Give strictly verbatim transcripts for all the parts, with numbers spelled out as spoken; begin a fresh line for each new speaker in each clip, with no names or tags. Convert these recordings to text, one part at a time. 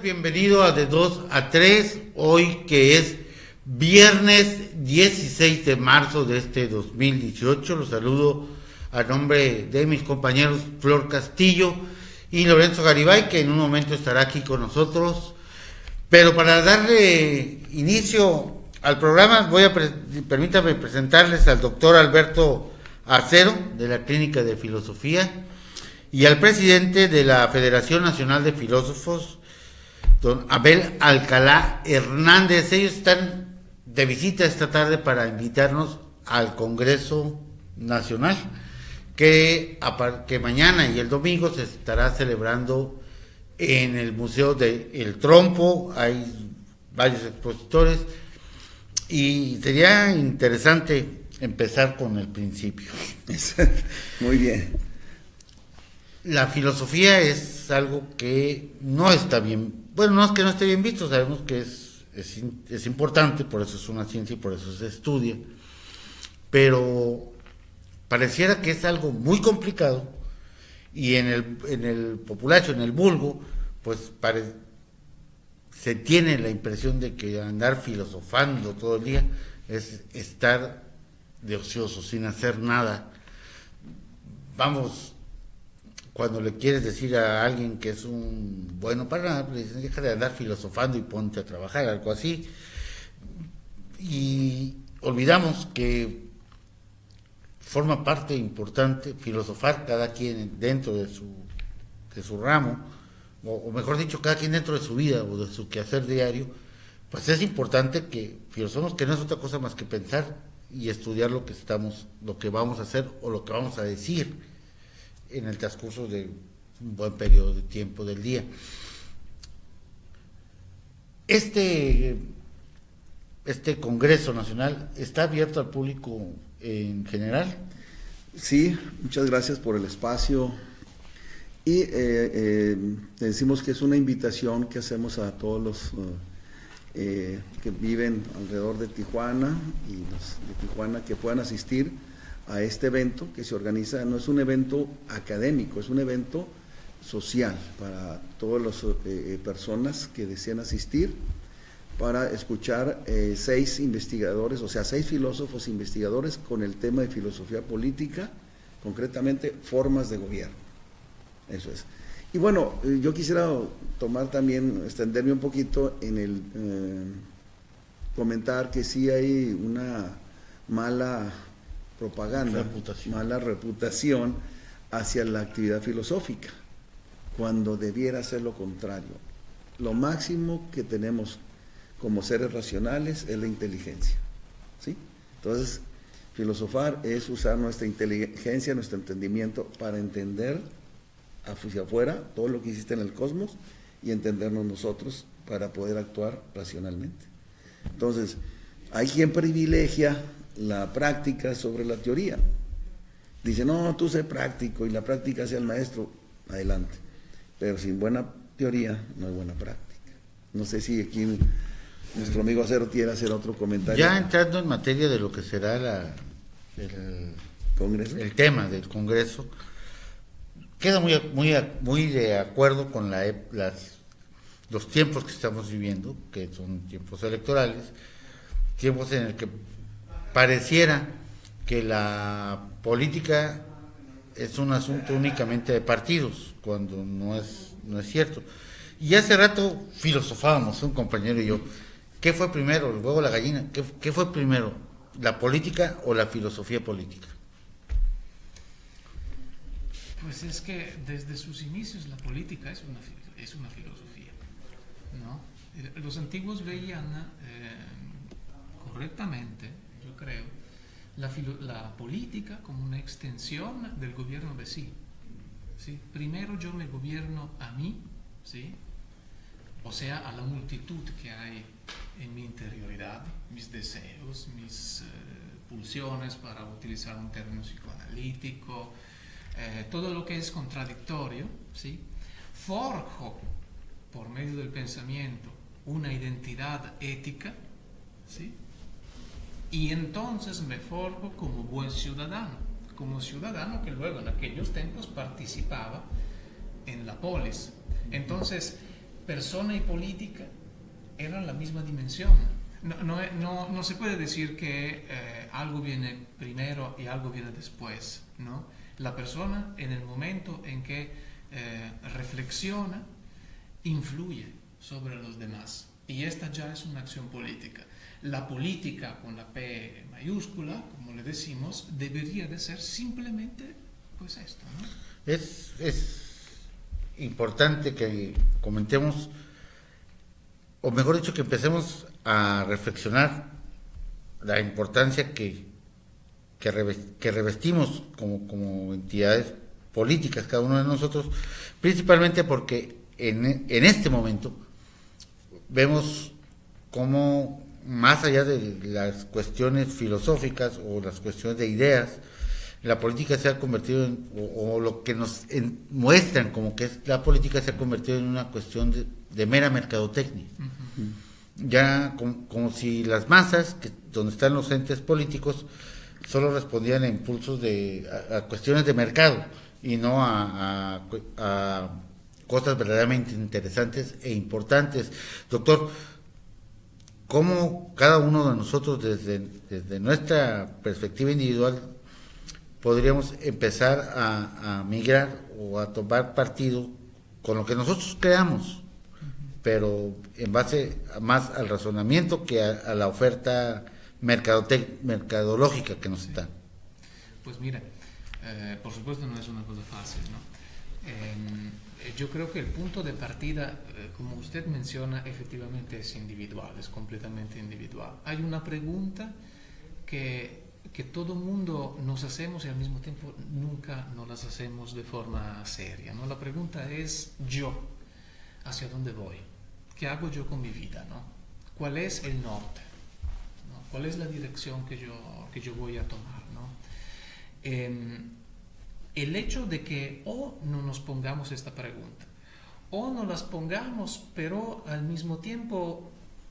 bienvenido a De dos a tres, hoy que es viernes dieciséis de marzo de este dos mil dieciocho. Los saludo a nombre de mis compañeros Flor Castillo y Lorenzo Garibay, que en un momento estará aquí con nosotros. Pero para darle inicio al programa, voy a pre- permítame presentarles al doctor Alberto Acero, de la Clínica de Filosofía, y al presidente de la Federación Nacional de Filósofos, don Abel Alcalá Hernández. Ellos están de visita esta tarde para invitarnos al Congreso Nacional, que, que mañana y el domingo se estará celebrando en el Museo de El Trompo. Hay varios expositores y sería interesante empezar con el principio.
Muy bien.
La filosofía es algo que no está bien, bueno, no es que no esté bien visto, sabemos que es, es, es importante, por eso es una ciencia y por eso se estudia, pero pareciera que es algo muy complicado y en el, en el populacho, en el vulgo, pues pare, se tiene la impresión de que andar filosofando todo el día es estar de ocioso, sin hacer nada. Vamos, cuando le quieres decir a alguien que es un bueno para nada, le dicen, deja de andar filosofando y ponte a trabajar, algo así. Y olvidamos que forma parte importante filosofar cada quien dentro de su, de su ramo, o, o mejor dicho, cada quien dentro de su vida o de su quehacer diario. Pues es importante que filosofemos, que no es otra cosa más que pensar y estudiar lo que estamos, lo que vamos a hacer o lo que vamos a decir en el transcurso de un buen periodo de tiempo del día. Este, este Congreso Nacional está abierto al público en general.
Sí, muchas gracias por el espacio. Y eh, eh, decimos que es una invitación que hacemos a todos los eh, que viven alrededor de Tijuana y los de Tijuana que puedan asistir a este evento que se organiza. No es un evento académico, es un evento social para todas las eh, personas que desean asistir, para escuchar eh, seis investigadores, o sea, seis filósofos investigadores con el tema de filosofía política, concretamente formas de gobierno. Eso es. Y bueno, yo quisiera tomar también, extenderme un poquito en el eh, comentar que sí hay una mala propaganda, reputación. mala reputación hacia la actividad filosófica, cuando debiera ser lo contrario. Lo máximo que tenemos como seres racionales es la inteligencia, ¿sí? Entonces, filosofar es usar nuestra inteligencia, nuestro entendimiento para entender hacia afuera todo lo que existe en el cosmos y entendernos nosotros para poder actuar racionalmente. Entonces, hay quien privilegia la práctica sobre la teoría. Dice, no, tú sé práctico y la práctica sea el maestro, adelante. Pero sin buena teoría no hay buena práctica. No sé si aquí nuestro amigo Acero quiere hacer otro comentario.
Ya entrando en materia de lo que será la, el,
¿Congreso?
el tema del Congreso, queda muy, muy, muy de acuerdo con la, las, los tiempos que estamos viviendo, que son tiempos electorales, tiempos en el que pareciera que la política es un asunto únicamente de partidos, cuando no es, no es cierto. Y hace rato filosofábamos, un compañero y yo, ¿qué fue primero, el huevo o la gallina? ¿Qué, qué fue primero, la política o la filosofía política?
Pues es que desde sus inicios la política es una, es una filosofía, ¿no? Los antiguos veían eh, correctamente, yo creo, la, filo, la política como una extensión del gobierno de sí, ¿sí? Primero yo me gobierno a mí, ¿sí? O sea, a la multitud que hay en mi interioridad, mis deseos, mis eh, pulsiones, para utilizar un término psicoanalítico, eh, todo lo que es contradictorio, ¿sí? Forjo por medio del pensamiento una identidad ética, ¿sí? Y entonces me forjo como buen ciudadano, como ciudadano que luego en aquellos tiempos participaba en la polis. Entonces, persona y política eran la misma dimensión. No, no, no, no se puede decir que eh, algo viene primero y algo viene después, ¿no? La persona en el momento en que eh, reflexiona, influye sobre los demás. Y esta ya es una acción política. La política con la P mayúscula, como le decimos, debería de ser simplemente pues esto, ¿no?
Es, es importante que comentemos, o mejor dicho, que empecemos a reflexionar la importancia que, que, revest, que revestimos como, como entidades políticas, cada uno de nosotros, principalmente porque en, en este momento vemos cómo, más allá de las cuestiones filosóficas o las cuestiones de ideas, la política se ha convertido en, o, o lo que nos en, muestran como que es la política se ha convertido en una cuestión de, de mera mercadotecnia. Uh-huh. Ya como, como si las masas, que, donde están los entes políticos, solo respondían a impulsos de, a, a cuestiones de mercado y no a, a, a cosas verdaderamente interesantes e importantes. Doctor, ¿cómo cada uno de nosotros desde, desde nuestra perspectiva individual podríamos empezar a, a migrar o a tomar partido con lo que nosotros creamos, pero en base más al razonamiento que a, a la oferta mercadológica que nos
sí.
dan?
Pues mira, eh, por supuesto no es una cosa fácil, ¿no? Eh, yo creo que el punto de partida, eh, como usted menciona, efectivamente es individual, es completamente individual. Hay una pregunta que que todo mundo nos hacemos y al mismo tiempo nunca nos las hacemos de forma seria, ¿no? La pregunta es yo, ¿hacia dónde voy? ¿Qué hago yo con mi vida, ¿no? ¿Cuál es el norte, ¿no? ¿Cuál es la dirección que yo, que yo voy a tomar, ¿no? Eh, el hecho de que o no nos pongamos esta pregunta, o nos las pongamos, pero al mismo tiempo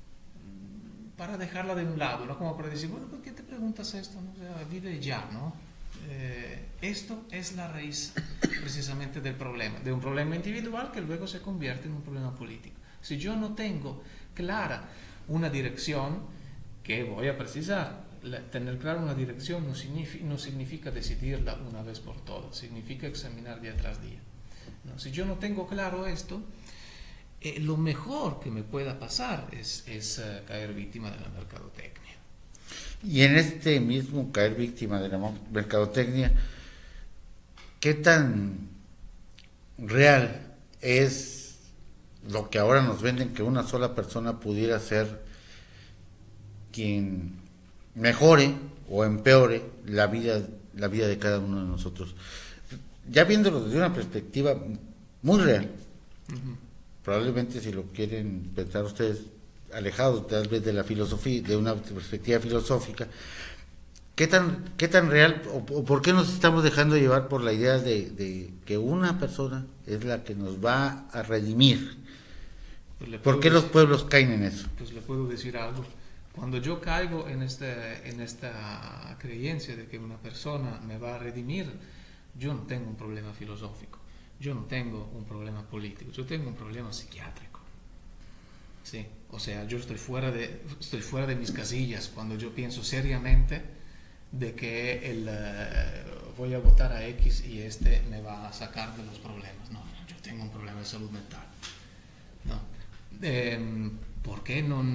para dejarla de un lado, ¿no? Como para decir, bueno, ¿por qué te preguntas esto? ¿No? O sea, vive ya, ¿no? Eh, esto es la raíz precisamente del problema, de un problema individual que luego se convierte en un problema político. Si yo no tengo clara una dirección, que voy a precisar, la, tener clara una dirección no significa, no significa decidirla una vez por todas, significa examinar día tras día, ¿no? Si yo no tengo claro esto, Eh, lo mejor que me pueda pasar es, es uh, caer víctima de la mercadotecnia.
Y en este mismo caer víctima de la mercadotecnia, ¿qué tan real es lo que ahora nos venden, que una sola persona pudiera ser quien mejore o empeore la vida, la vida de cada uno de nosotros? Ya viéndolo desde una perspectiva muy real, uh-huh. Probablemente, si lo quieren pensar ustedes alejados tal vez de la filosofía, de una perspectiva filosófica, ¿qué tan, qué tan real o, o por qué nos estamos dejando llevar por la idea de, de que una persona es la que nos va a redimir? Pues ¿por qué los pueblos caen en eso?
Pues le puedo decir algo. Cuando yo caigo en, este, en esta creencia de que una persona me va a redimir, yo no tengo un problema filosófico. Yo no tengo un problema político, yo tengo un problema psiquiátrico. Sí, o sea, yo estoy fuera de, estoy fuera de mis casillas cuando yo pienso seriamente de que el, uh, voy a votar a X y este me va a sacar de los problemas. No, yo tengo un problema de salud mental. No. Eh, ¿Por qué no?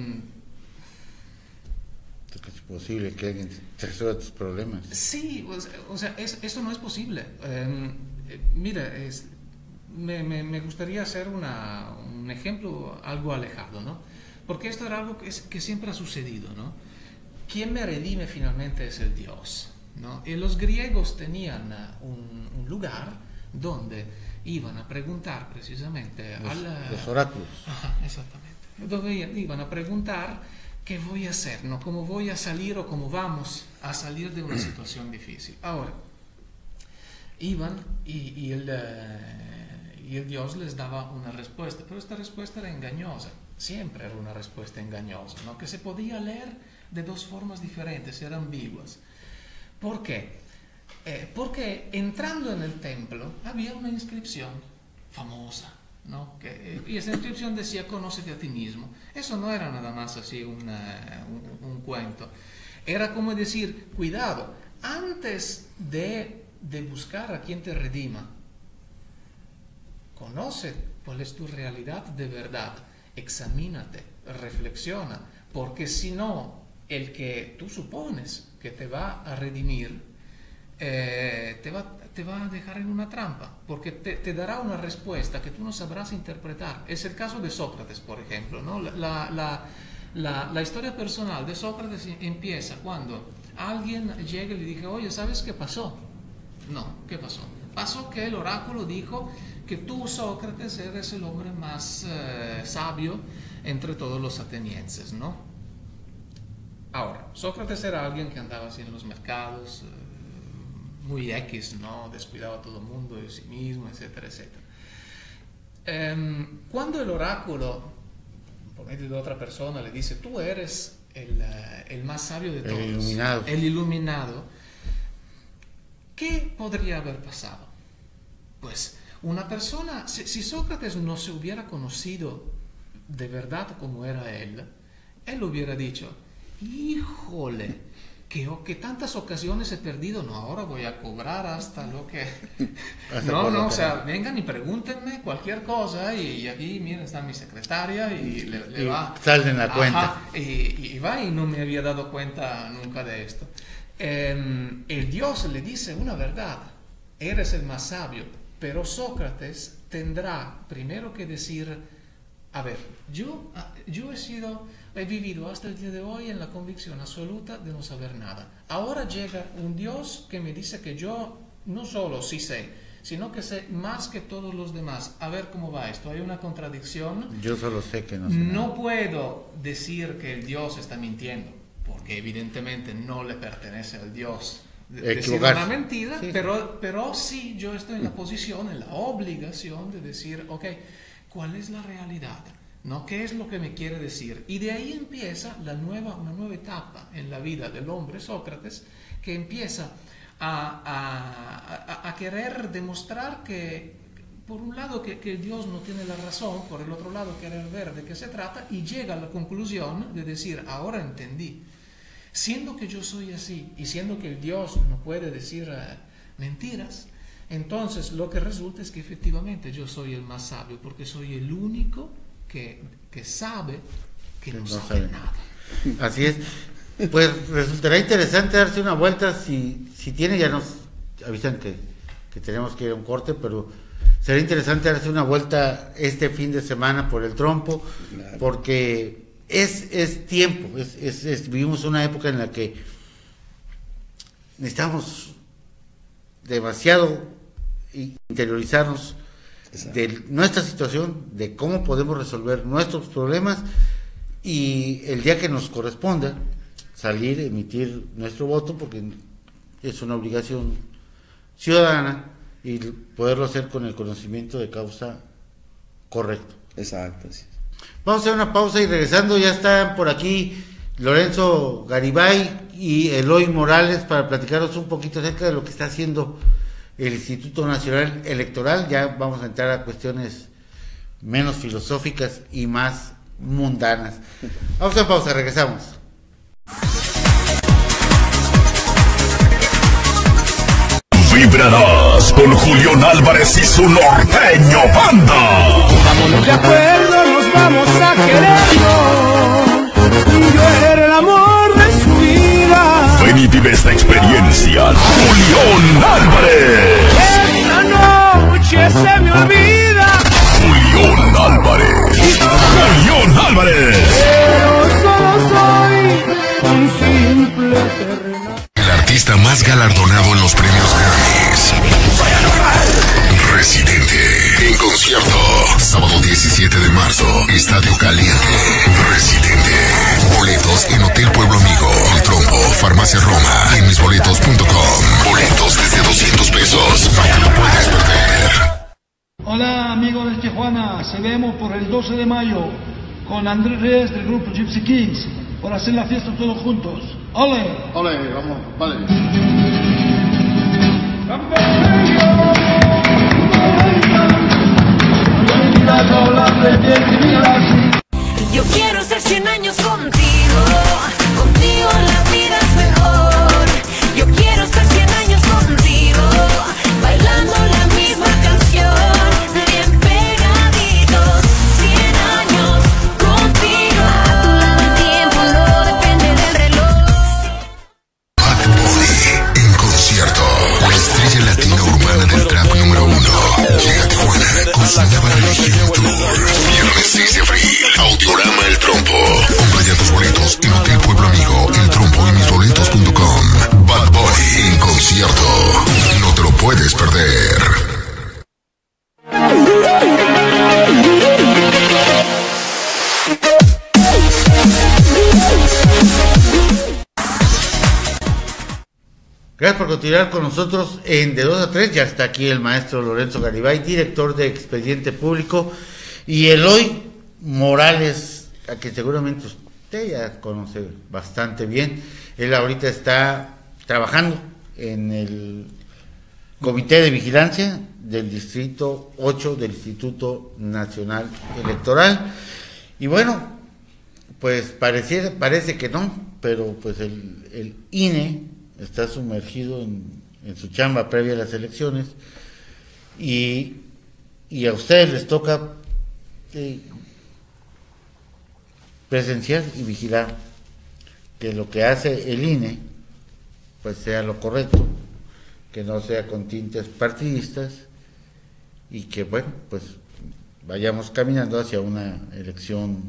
Es posible que alguien resuelva tus problemas.
Sí, o sea, o sea es, eso no es posible. Eh, eh, mira, es... Me, me, me gustaría hacer una, un ejemplo algo alejado, ¿no? Porque esto era algo que, es, que siempre ha sucedido, ¿no? Quien me redime finalmente es el Dios, ¿no? Y los griegos tenían un, un lugar donde iban a preguntar precisamente
los,
al,
los oráculos.
Ajá, exactamente. Donde iban a preguntar qué voy a hacer, ¿no? Cómo voy a salir o cómo vamos a salir de una situación difícil. Ahora, iban y, y el... Uh, y el Dios les daba una respuesta, pero esta respuesta era engañosa, siempre era una respuesta engañosa, ¿no? Que se podía leer de dos formas diferentes, eran ambiguas. ¿Por qué? Eh, porque entrando en el templo había una inscripción famosa, ¿no? Que, y esa inscripción decía, conócete a ti mismo. Eso no era nada más así una, un, un cuento. Era como decir, cuidado, antes de, de buscar a quien te redima, conoce cuál es tu realidad de verdad, examínate, reflexiona, porque si no, el que tú supones que te va a redimir, eh, te, va, te va a dejar en una trampa, porque te, te dará una respuesta que tú no sabrás interpretar. Es el caso de Sócrates, por ejemplo, ¿no? La, la, la, la historia personal de Sócrates empieza cuando alguien llega y le dice, oye, ¿sabes qué pasó? No, ¿qué pasó? Pasó que el oráculo dijo que tú, Sócrates, eres el hombre más eh, sabio entre todos los atenienses, ¿no? Ahora, Sócrates era alguien que andaba así en los mercados, eh, muy X, ¿no? Descuidaba a todo el mundo de sí mismo, etcétera, etcétera. Eh, cuando el oráculo, por medio de otra persona, le dice, tú eres el, uh, el más sabio de todos,
el iluminado.
el iluminado, ¿qué podría haber pasado? Pues una persona, si, si Sócrates no se hubiera conocido de verdad como era él, él hubiera dicho, híjole, que, que tantas ocasiones he perdido, no, ahora voy a cobrar hasta lo que... no, no, o sea, vengan y pregúntenme cualquier cosa y, y aquí, miren, está mi secretaria y le, le
y
va...
salen la
Ajá,
cuenta.
Y, y va y no me había dado cuenta nunca de esto. Eh, el Dios le dice una verdad, eres el más sabio, pero Sócrates tendrá primero que decir, a ver, yo, yo he sido, he vivido hasta el día de hoy en la convicción absoluta de no saber nada. Ahora llega un Dios que me dice que yo no solo sí sé, sino que sé más que todos los demás. A ver cómo va esto, hay una contradicción.
Yo solo sé que no sé
No
nada.
puedo decir que el Dios está mintiendo, porque evidentemente no le pertenece al Dios de, decir una mentira,
sí.
pero, pero sí yo estoy en la posición, en la obligación de decir, ok, ¿cuál es la realidad? ¿No? ¿Qué es lo que me quiere decir? Y de ahí empieza la nueva, una nueva etapa en la vida del hombre Sócrates, que empieza a, a, a, a querer demostrar que, por un lado, que, que Dios no tiene la razón, por el otro lado, querer ver de qué se trata, y llega a la conclusión de decir, ahora entendí. Siendo que yo soy así, y siendo que el Dios no puede decir uh, mentiras, entonces lo que resulta es que efectivamente yo soy el más sabio, porque soy el único que, que sabe que no, no sabe, sabe nada.
Así es. Pues resultará interesante darse una vuelta, si, si tiene, ya nos avisan que, que tenemos que ir a un corte, pero será interesante darse una vuelta este fin de semana por el trompo, claro. Porque es, es tiempo, es, es, es, vivimos una época en la que necesitamos demasiado interiorizarnos Exacto. de nuestra situación, de cómo podemos resolver nuestros problemas, y el día que nos corresponda salir, emitir nuestro voto, porque es una obligación ciudadana, y poderlo hacer con el conocimiento de causa correcto.
Exacto. Sí.
Vamos a hacer una pausa y regresando ya están por aquí Lorenzo Garibay y Eloy Morales para platicaros un poquito acerca de lo que está haciendo el Instituto Nacional Electoral. Ya vamos a entrar a cuestiones menos filosóficas y más mundanas. Vamos a pausa, regresamos.
Vibrarás con Julián Álvarez y su norteño banda.
Vámonos de acuerdo, nos vamos a querernos. Yo era el amor de su vida.
Ven y vive esta experiencia, Julián Álvarez.
Esta noche se me olvida.
Julián Álvarez. Julián Álvarez.
Pero solo soy un simple terrenal.
El artista más galardonado en los premios Grammys. Residente. En concierto. Sábado diecisiete de marzo. Estadio Caliente. Residente. Boletos en Hotel Pueblo Amigo. El Trompo. Farmacia Roma. Y en mis boletos punto com. Boletos desde doscientos pesos. No te lo puedes perder.
Hola amigos de Tijuana. Se vemos por el doce de mayo con Andrés Reyes del grupo Gypsy Kings. Por hacer la fiesta todos juntos. ¡Ole!
¡Ole! Vamos, vale.
La
poder.
Gracias por continuar con nosotros en De dos a tres. Ya está aquí el maestro Lorenzo Garibay, director de Expediente Público, y Eloy Morales, a quien seguramente usted ya conoce bastante bien. Él ahorita está trabajando en el Comité de Vigilancia del Distrito ocho del Instituto Nacional Electoral. Y bueno, pues pareciera, parece que no, pero pues el, el I N E está sumergido en, en su chamba previa a las elecciones, y, y a ustedes les toca eh, presenciar y vigilar que lo que hace el I N E pues sea lo correcto, que no sea con tintes partidistas, y que bueno, pues vayamos caminando hacia una elección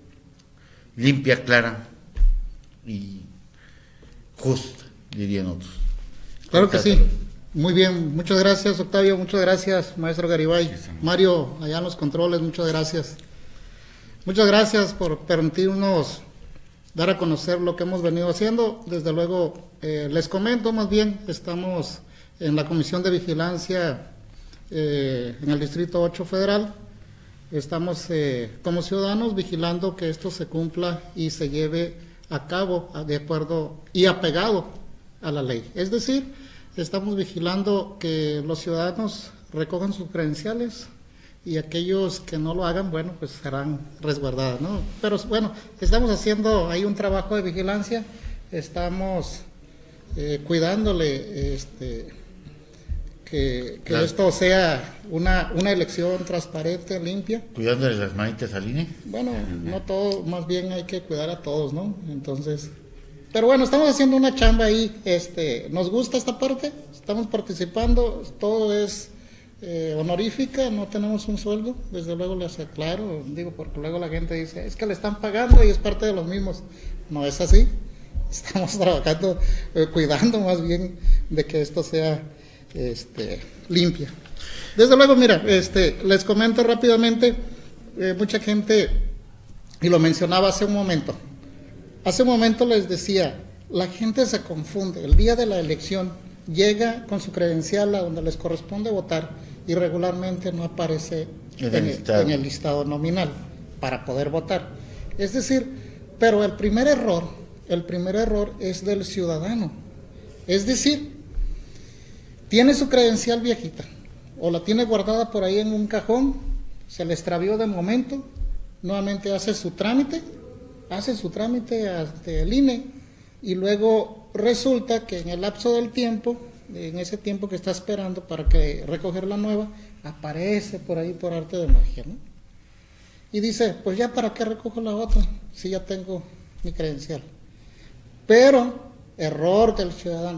limpia, clara y justa, dirían otros.
Claro que sí. Muy bien, muchas gracias, Octavio, muchas gracias, maestro Garibay. Mario, allá en los controles, muchas gracias. Muchas gracias por permitirnos dar a conocer lo que hemos venido haciendo. Desde luego, eh, les comento más bien, estamos en la Comisión de Vigilancia eh, en el Distrito ocho Federal. Estamos eh, como ciudadanos vigilando que esto se cumpla y se lleve a cabo de acuerdo y apegado a la ley. Es decir, estamos vigilando que los ciudadanos recojan sus credenciales, y aquellos que no lo hagan, bueno, pues serán resguardadas, ¿no? Pero bueno, estamos haciendo ahí un trabajo de vigilancia, estamos eh, cuidándole este, que, que claro. esto sea una, una elección transparente, limpia.
Cuidándole las manitas al I N E.
Bueno, no todo, más bien hay que cuidar a todos, ¿no? Entonces, pero bueno, estamos haciendo una chamba ahí, este, nos gusta esta parte, estamos participando, todo es Eh, honorífica, no tenemos un sueldo, desde luego les aclaro, digo, porque luego la gente dice, es que le están pagando y es parte de los mismos. No es así, estamos trabajando, eh, cuidando más bien de que esto sea este, limpia. Desde luego, mira, este, les comento rápidamente, eh, mucha gente, y lo mencionaba hace un momento, hace un momento les decía, la gente se confunde, el día de la elección llega con su credencial a donde les corresponde votar y regularmente no aparece en el, en el listado nominal para poder votar. Es decir, pero el primer error, el primer error es del ciudadano. Es decir, tiene su credencial viejita o la tiene guardada por ahí en un cajón, se le extravió de momento, nuevamente hace su trámite, hace su trámite ante el I N E, y luego resulta que en el lapso del tiempo, en ese tiempo que está esperando para que recoger la nueva, aparece por ahí por arte de magia, ¿no? Y dice, pues ya para qué recojo la otra, si ya tengo mi credencial. Pero, error del ciudadano.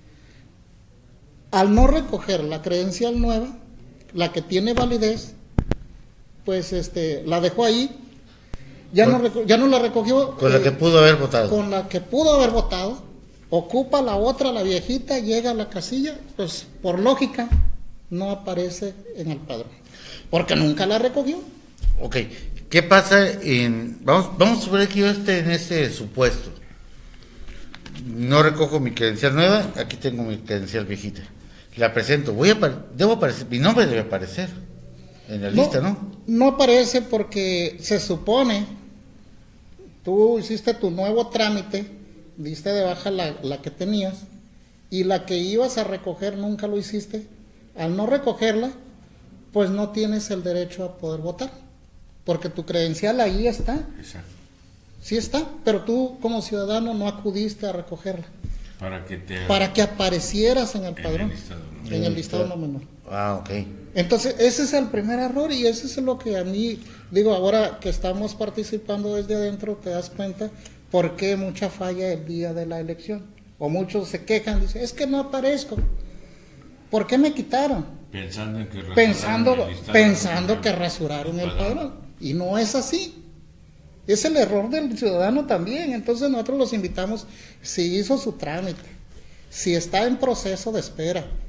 Al no recoger la credencial nueva, la que tiene validez, pues este, la dejó ahí, ya, con, no, ya no la recogió.
Con eh, la que pudo haber votado.
Con la que pudo haber votado. Ocupa la otra, la viejita, llega a la casilla, pues por lógica no aparece en el padrón, porque nunca la recogió.
Ok, ¿qué pasa en, vamos, vamos a suponer que yo esté en ese supuesto, no recojo mi credencial nueva, aquí tengo mi credencial viejita, la presento, voy a, debo aparecer, mi nombre debe aparecer en la no, lista, ¿no?
No aparece porque se supone, tú hiciste tu nuevo trámite, diste de baja la, la que tenías, y la que ibas a recoger nunca lo hiciste. Al no recogerla, pues no tienes el derecho a poder votar, porque tu credencial ahí está. Exacto. Sí está, pero tú como ciudadano no acudiste a recogerla.
Para que te
para que aparecieras en el padrón, en el listado, ¿no? En el listado nominal.
Ah, ok.
Entonces, ese es el primer error, y ese es lo que a mí, digo, ahora que estamos participando desde adentro, te das cuenta por qué mucha falla el día de la elección. O muchos se quejan, dicen, es que no aparezco. ¿Por qué me quitaron?
Pensando en que rasuraron
pensando,
el listado,
pensando
el
que rasuraron el padrón. Y no es así. Es el error del ciudadano también. Entonces nosotros los invitamos, si hizo su trámite, si está en proceso de espera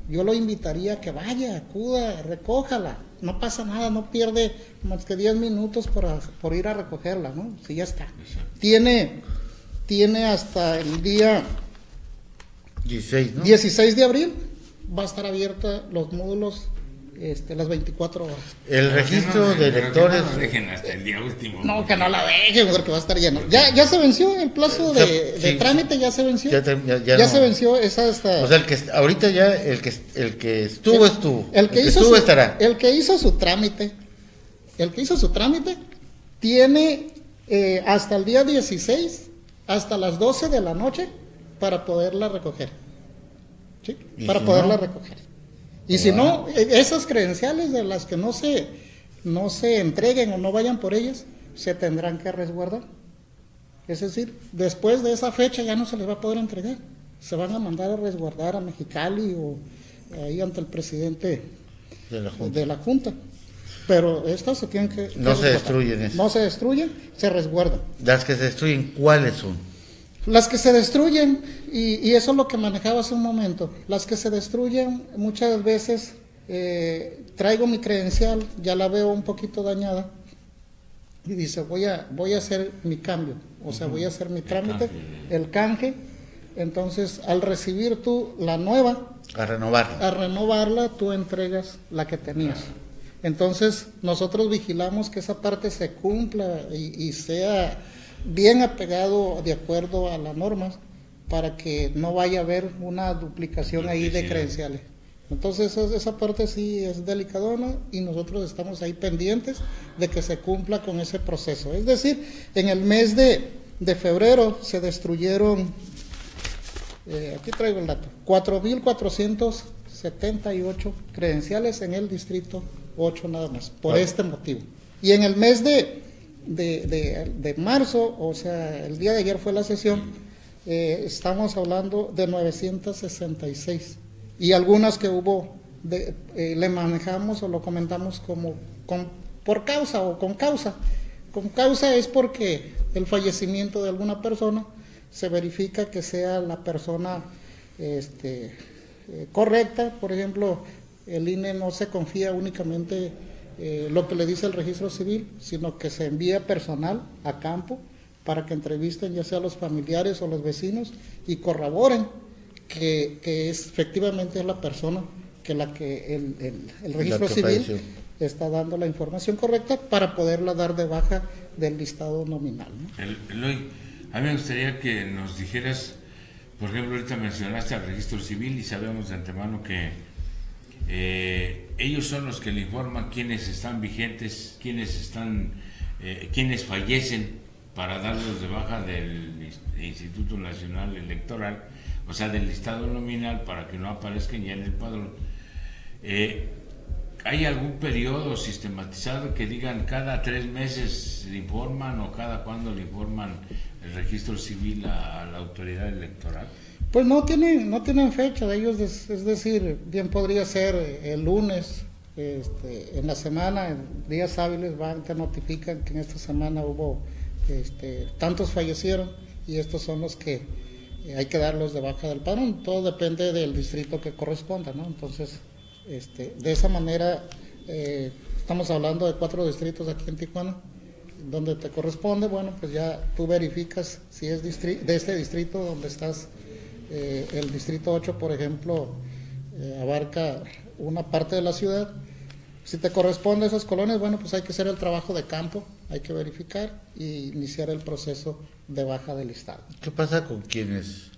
yo lo invitaría a que vaya, acuda, recójala, no pasa nada, no pierde más que diez minutos por, a, por ir a recogerla, ¿no? Si ya está. Tiene, tiene hasta el día
dieciséis, ¿no?
dieciséis de abril, va a estar abierta los módulos este, las veinticuatro horas.
El registro de electores.
No dejen hasta el día último.
No, que no la dejen, porque va a estar lleno. Ya, ya se venció el plazo de, de sí,
sí.
trámite, ya se venció.
Ya, te, ya, ya,
ya
no.
se venció esa hasta.
O sea, el que ahorita ya el que el que estuvo
el,
estuvo.
El que,
el que
hizo
estuvo
su,
estará.
El que hizo su trámite, el que hizo su trámite tiene eh, hasta el día dieciséis, hasta las doce de la noche para poderla recoger. ¿Sí? Para
si
poderla
no?
recoger. Y si no, esas credenciales de las que no se, no se entreguen o no vayan por ellas, se tendrán que resguardar. Es decir, después de esa fecha ya no se les va a poder entregar. Se van a mandar a resguardar a Mexicali o ahí ante el presidente
de la Junta.
De la junta. Pero estas se tienen que...
No
que
se destruyen eso.
No se destruyen, se resguardan.
Las que se destruyen, ¿cuáles son?
Las que se destruyen, y, y eso es lo que manejaba hace un momento, las que se destruyen muchas veces, eh, traigo mi credencial, ya la veo un poquito dañada, y dice, voy a, voy a hacer mi cambio, o sea, voy a hacer mi trámite, el canje, entonces al recibir tú la nueva,
a renovarla,
a renovarla, tú entregas la que tenías. Entonces nosotros vigilamos que esa parte se cumpla y, y sea bien apegado de acuerdo a las normas para que no vaya a haber una duplicación ahí de credenciales. Entonces esa, esa parte sí es delicadona y nosotros estamos ahí pendientes de que se cumpla con ese proceso. Es decir, en el mes de, de febrero se destruyeron, eh, aquí traigo el dato, cuatro mil cuatrocientos setenta y ocho credenciales en el distrito ocho nada más, por bueno. este motivo. Y en el mes de De, de, de marzo, o sea, el día de ayer fue la sesión, eh, estamos hablando de novecientos sesenta y seis y algunas que hubo, de, eh, le manejamos o lo comentamos como con, por causa o con causa. Con causa es porque el fallecimiento de alguna persona se verifica que sea la persona este, eh, correcta. Por ejemplo, el I N E no se confía únicamente Eh, lo que le dice el registro civil, sino que se envía personal a campo para que entrevisten ya sea los familiares o los vecinos y corroboren que, que es, efectivamente es la persona que la que el, el, el registro civil falleció. Está dando la información correcta para poderla dar de baja del listado nominal, ¿no?
El, Eloy, a mí me gustaría que nos dijeras, por ejemplo, ahorita mencionaste al registro civil y sabemos de antemano que Eh, ellos son los que le informan quiénes están vigentes, quiénes están, eh, quiénes fallecen para darlos de baja del Instituto Nacional Electoral, o sea, del listado nominal para que no aparezcan ya en el padrón. Eh, ¿Hay algún periodo sistematizado que digan cada tres meses le informan o cada cuándo le informan el registro civil a, a la autoridad electoral?
Pues no tienen, no tienen fecha de ellos, es decir, bien podría ser el lunes, este, en la semana, en días hábiles van, te notifican que en esta semana hubo, este, tantos fallecieron y estos son los que eh, hay que darlos de baja del padrón, todo depende del distrito que corresponda, ¿no? Entonces, este, de esa manera, eh, estamos hablando de cuatro distritos aquí en Tijuana, donde te corresponde, bueno, pues ya tú verificas si es distri- de este distrito donde estás. Eh, el distrito ocho, por ejemplo, eh, abarca una parte de la ciudad. Si te corresponde a esas colonias, bueno, pues hay que hacer el trabajo de campo, hay que verificar y iniciar el proceso de baja del listado.
¿Qué pasa con quienes,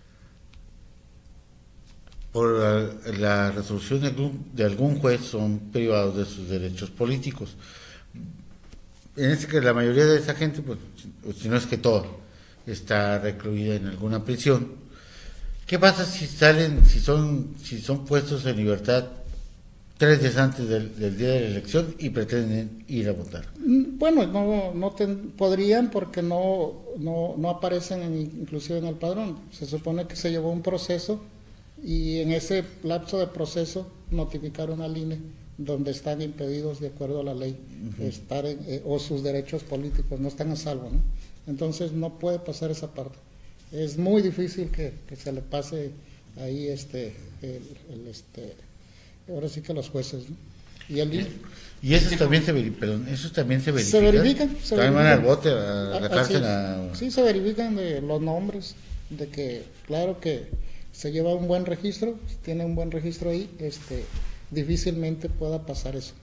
por la, la resolución de algún, de algún juez, son privados de sus derechos políticos? En este que la mayoría de esa gente, pues, si no es que toda, está recluida en alguna prisión. ¿Qué pasa si salen, si son, si son puestos en libertad tres días antes del, del día de la elección y pretenden ir a votar?
Bueno, no, no ten, podrían porque no, no, no aparecen en, inclusive en el padrón. Se supone que se llevó un proceso y en ese lapso de proceso notificaron al I N E donde están impedidos de acuerdo a la ley uh-huh. estar en, eh, o sus derechos políticos no están a salvo, ¿no? Entonces no puede pasar esa parte. Es muy difícil que, que se le pase ahí este, el, el, este, ahora sí que los jueces, ¿no? Y el I-
Y eso también se verifica, perdón, eso también se verifica.
Se verifican, se
También van al
verifican.
bote, a la
Así
cárcel.
es.
A...
Sí, se verifican de los nombres, de que, claro que se lleva un buen registro, tiene un buen registro ahí, este, difícilmente pueda pasar eso.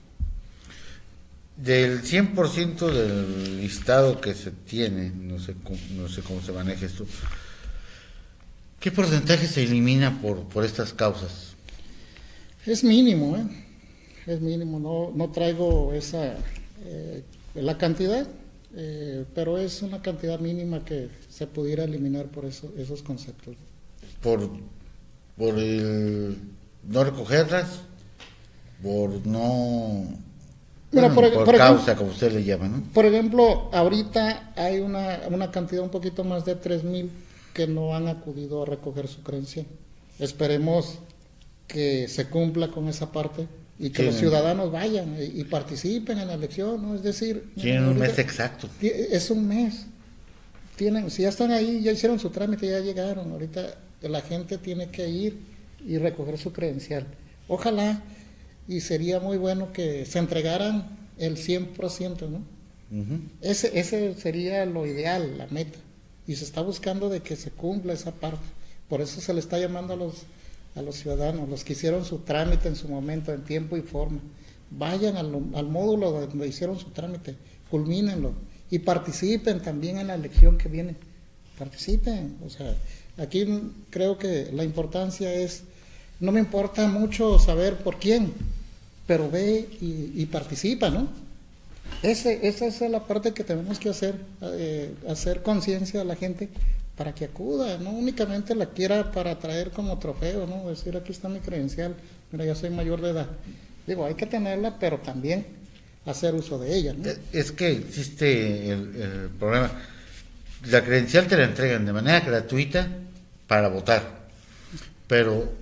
Del cien por ciento del listado que se tiene, no sé cómo, no sé cómo se maneja esto, ¿qué porcentaje se elimina por, por estas causas?
Es mínimo, ¿eh? Es mínimo, no, no traigo esa, eh, la cantidad, eh, pero es una cantidad mínima que se pudiera eliminar por eso, esos conceptos.
Por, por el no recogerlas, por no...
Mira,
bueno,
por-
por,
por
causa,
ejemplo-
como usted le llama, ¿no?
Por ejemplo, ahorita hay una, una cantidad un poquito más de tres mil que no han acudido a recoger su creencia. Esperemos que se cumpla con esa parte y que
Sí.
los ciudadanos vayan y, y participen en la elección, ¿no? Es decir,
Tienen un
ahorita-
mes exacto.
ti- es un mes. Tienen, si ya están ahí, ya hicieron su trámite, ya llegaron. Ahorita la gente tiene que ir y recoger su credencial. Ojalá, y sería muy bueno que se entregaran el cien por ciento, ¿no?
Ujú.
Ese, ese sería lo ideal, la meta. Y se está buscando de que se cumpla esa parte. Por eso se le está llamando a los, a los ciudadanos, los que hicieron su trámite en su momento, en tiempo y forma. Vayan al, al módulo donde hicieron su trámite, culmínenlo y participen también en la elección que viene. Participen. O sea, aquí creo que la importancia es, no me importa mucho saber por quién, pero ve y, y participa, ¿no? Ese, esa es la parte que tenemos que hacer, eh, hacer conciencia a la gente para que acuda, no únicamente la quiera para traer como trofeo, ¿no? Decir, aquí está mi credencial, mira, ya soy mayor de edad. Digo, hay que tenerla, pero también hacer uso de ella, ¿no?
Es que existe el, el problema. La credencial te la entregan de manera gratuita para votar, pero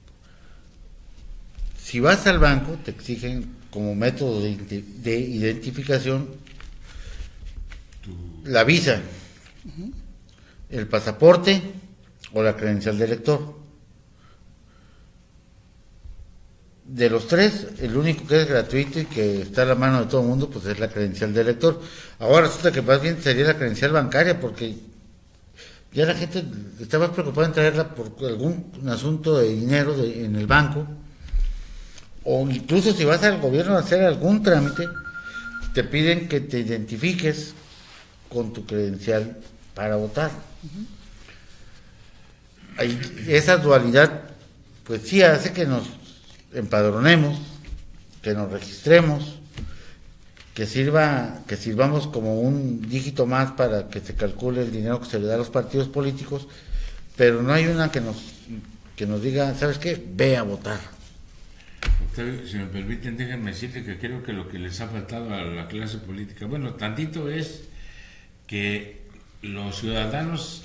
si vas al banco te exigen como método de, ide- de identificación la visa, el pasaporte o la credencial de elector. De los tres, el único que es gratuito y que está a la mano de todo el mundo, pues es la credencial de elector. Ahora resulta que más bien sería la credencial bancaria, porque ya la gente está más preocupada en traerla por algún asunto de dinero de- en el banco, o incluso si vas al gobierno a hacer algún trámite, te piden que te identifiques con tu credencial para votar. Ahí, esa dualidad, pues sí hace que nos empadronemos, que nos registremos, que sirva, que sirvamos como un dígito más para que se calcule el dinero que se le da a los partidos políticos, pero no hay una que nos que nos diga, ¿sabes qué? Ve a votar.
Octavio, si me permiten, déjenme decirle que creo que lo que les ha faltado a la clase política, bueno, tantito es que los ciudadanos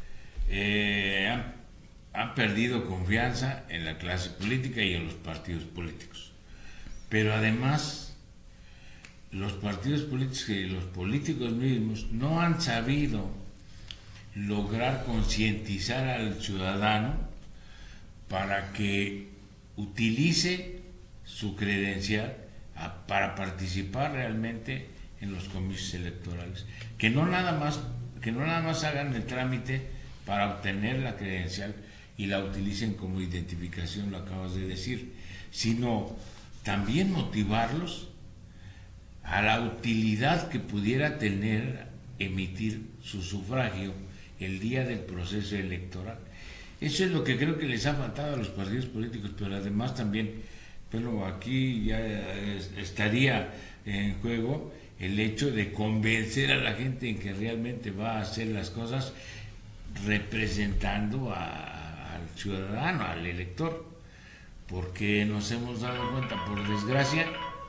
eh, han han perdido confianza en la clase política y en los partidos políticos. Pero además, los partidos políticos y los políticos mismos no han sabido lograr concientizar al ciudadano para que utilice su credencial a, para participar realmente en los comicios electorales. Que no nada más, que no nada más hagan el trámite para obtener la credencial y la utilicen como identificación, lo acabas de decir, sino también motivarlos a la utilidad que pudiera tener emitir su sufragio el día del proceso electoral. Eso es lo que creo que les ha faltado a los partidos políticos, pero además también, pero aquí ya estaría en juego el hecho de convencer a la gente en que realmente va a hacer las cosas representando a al ciudadano, al elector, porque nos hemos dado cuenta, por desgracia,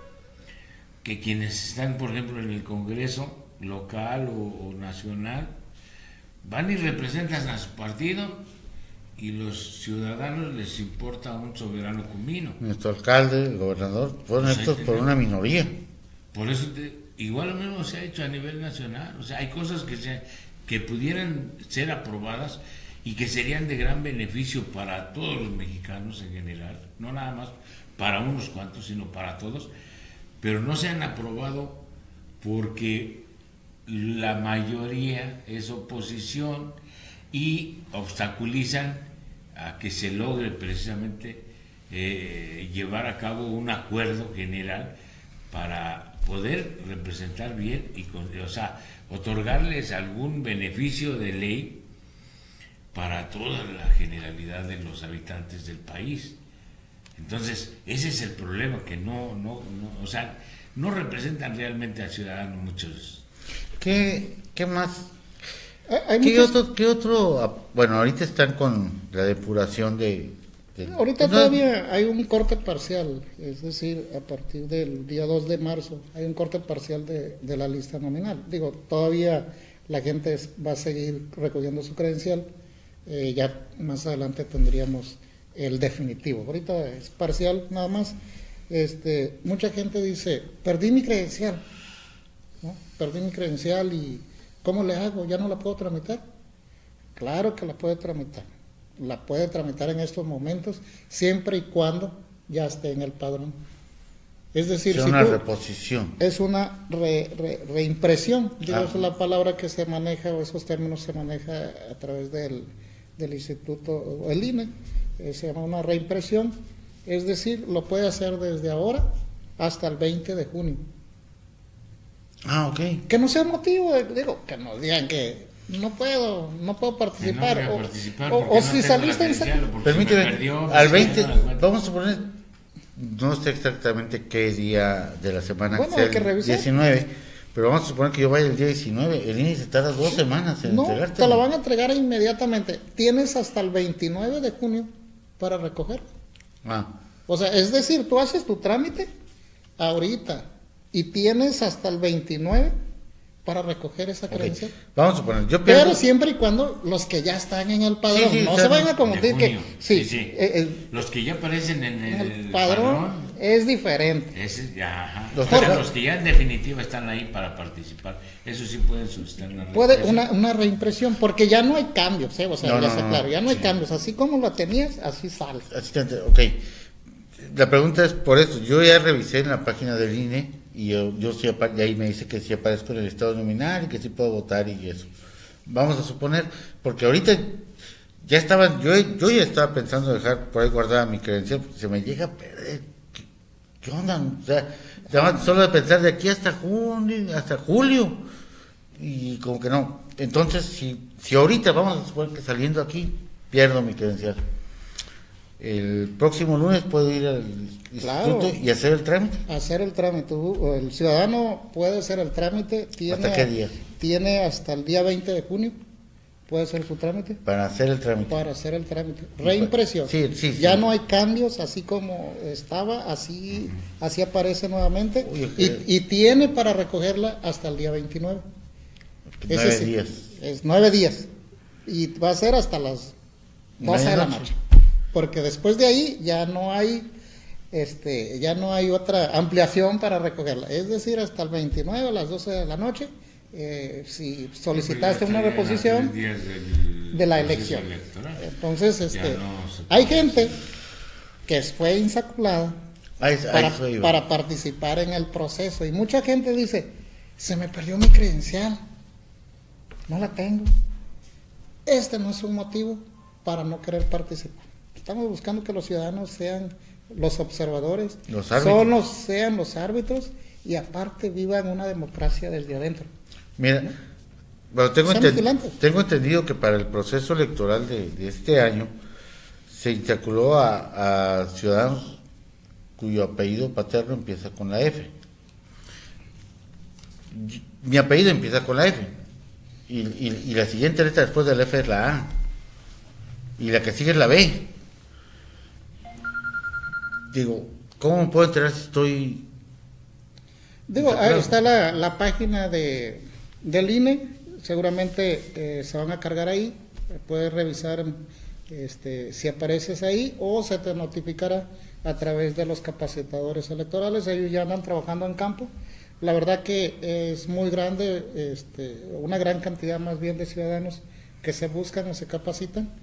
que quienes están, por ejemplo, en el Congreso local o, o nacional, van y representan a su partido y los ciudadanos les importa un soberano comino.
Nuestro alcalde, el gobernador, fueron
Pues
estos por una minoría.
Por eso, te, igual lo mismo se ha hecho a nivel nacional, o sea, hay cosas que, se, que pudieran ser aprobadas y que serían de gran beneficio para todos los mexicanos en general, no nada más para unos cuantos, sino para todos, pero no se han aprobado porque la mayoría es oposición y obstaculizan a que se logre precisamente eh, llevar a cabo un acuerdo general para poder representar bien y con, o sea, otorgarles algún beneficio de ley para toda la generalidad de los habitantes del país. Entonces, ese es el problema, que no, no, no o sea, no representan realmente al ciudadano muchos.
¿Qué, qué más?
Hay
¿Qué
muchos-
otro, ¿Qué otro? Bueno, ahorita están con la depuración de... de-
Ahorita
no,
todavía hay un corte parcial, es decir, a partir del día dos de marzo hay un corte parcial de, de la lista nominal. Digo, todavía la gente es- va a seguir recogiendo su credencial, eh, ya más adelante tendríamos el definitivo. Ahorita es parcial nada más. Este, mucha gente dice, perdí mi credencial, ¿no? Perdí mi credencial y ¿cómo le hago? ¿Ya no la puedo tramitar? Claro que la puede tramitar. La puede tramitar en estos momentos, siempre y cuando ya esté en el padrón. Es decir,
es
si
una
tú-
reposición.
es una re- re- reimpresión, digo,
Ah.
esa es la palabra que se maneja, o esos términos se maneja a través del, del instituto, o el I N E, eh, se llama una reimpresión, es decir, lo puede hacer desde ahora hasta el veinte de junio.
Ah, ok.
Que no sea motivo, de- digo, que nos digan que no puedo, no puedo
Que no
participar,
voy a
o,
participar
o-
porque
o
no
si
tengo la
saliste en
credencial, o porque se me
Permíteme,
perdió,
al
se
veinte,
me dio la-
vamos a suponer, no sé exactamente qué día de la semana
Bueno,
sea
hay que
el
revisar.
diecinueve, pero vamos a suponer que yo vaya el día diecinueve, el I N E se tarda dos semanas en
no,
entregarte.
te lo van a entregar inmediatamente. Tienes hasta el veintinueve de junio para recoger.
Ah,
O sea, es decir, tú haces tu trámite ahorita y tienes hasta el veintinueve para recoger esa
ok.
credencial.
Vamos a suponer, yo pierdo...
Pero siempre y cuando los que ya están en el padrón,
Sí, sí,
no
claro.
se vayan a
de
confundir que
junio.
sí,
sí, sí.
eh, eh,
Los que ya aparecen en
en
el,
el padrón, es diferente.
ese, ya, ajá.
Los
O sea,
que-
los que ya en definitiva están ahí para participar, eso sí pueden solicitar una
Puede
reimpresión.
una, una reimpresión, porque ya no hay cambios, ¿eh? O sea,
No,
ya
no,
está
no,
claro, ya no hay
sí.
cambios. Así como lo tenías, así sale.
Asistente, ok. La pregunta es por eso. Yo ya revisé en la página del I N E y yo, yo sí, apa- y ahí me dice que sí aparezco en el estado nominal y que sí puedo votar y eso. Vamos a suponer, porque ahorita ya estaban, yo, yo ya estaba pensando dejar por ahí guardada mi credencial, porque se me llega a perder. ¿Qué, qué onda? O sea, ya solo de pensar de aquí hasta junio, hasta julio, y como que no. Entonces, si, si ahorita vamos a suponer que saliendo aquí pierdo mi credencial, el próximo lunes puedo ir al
Claro.
instituto y hacer el trámite.
Hacer el trámite. Tú- El ciudadano puede hacer el trámite. Tiene,
¿Hasta qué día?
Tiene hasta el día veinte de junio. Puede hacer su trámite.
Para hacer el trámite.
Para hacer el trámite. Reimpresión.
Sí, sí, sí.
Ya no hay cambios, así como estaba, así, así aparece nuevamente.
Uy, ok.
y, y tiene para recogerla hasta el día veintinueve. Ese
Nueve
sí,
días.
Es nueve días. Y va a ser hasta las doce de la
Medianoche.
noche. Porque después de ahí ya no hay este ya no hay otra ampliación para recogerla. Es decir, hasta el veintinueve a las doce de la noche, eh, si solicitaste una
Ya estarían a
reposición
tres días del
de la
proceso
elección.
electoral.
Entonces,
Ya
este,
no se
hay
puede
gente
hacer.
que fue insaculada
Ahí,
para,
ahí soy yo.
para participar en el proceso. Y mucha gente dice, se me perdió mi credencial, no la tengo. Este no es un motivo para no querer participar. Estamos buscando que los ciudadanos sean los observadores,
Los árbitros.
son los, sean los árbitros y aparte vivan una democracia desde adentro.
Mira, bueno, tengo,
Sean
enten-
vigilantes.
tengo entendido que para el proceso electoral de, de este año se insaculó a, a ciudadanos cuyo apellido paterno empieza con la F. Y- Mi apellido empieza con la F. Y, y- y la siguiente letra después de la F es la A. Y la que sigue es la B. Digo, ¿cómo me puedo enterar si estoy...
Digo,
Está
ahí
claro.
está la, la página de, del I N E, seguramente eh, se van a cargar ahí, puedes revisar este, si apareces ahí o se te notificará a través de los capacitadores electorales, ellos ya andan trabajando en campo. La verdad que es muy grande, este, una gran cantidad más bien de ciudadanos que se buscan o se capacitan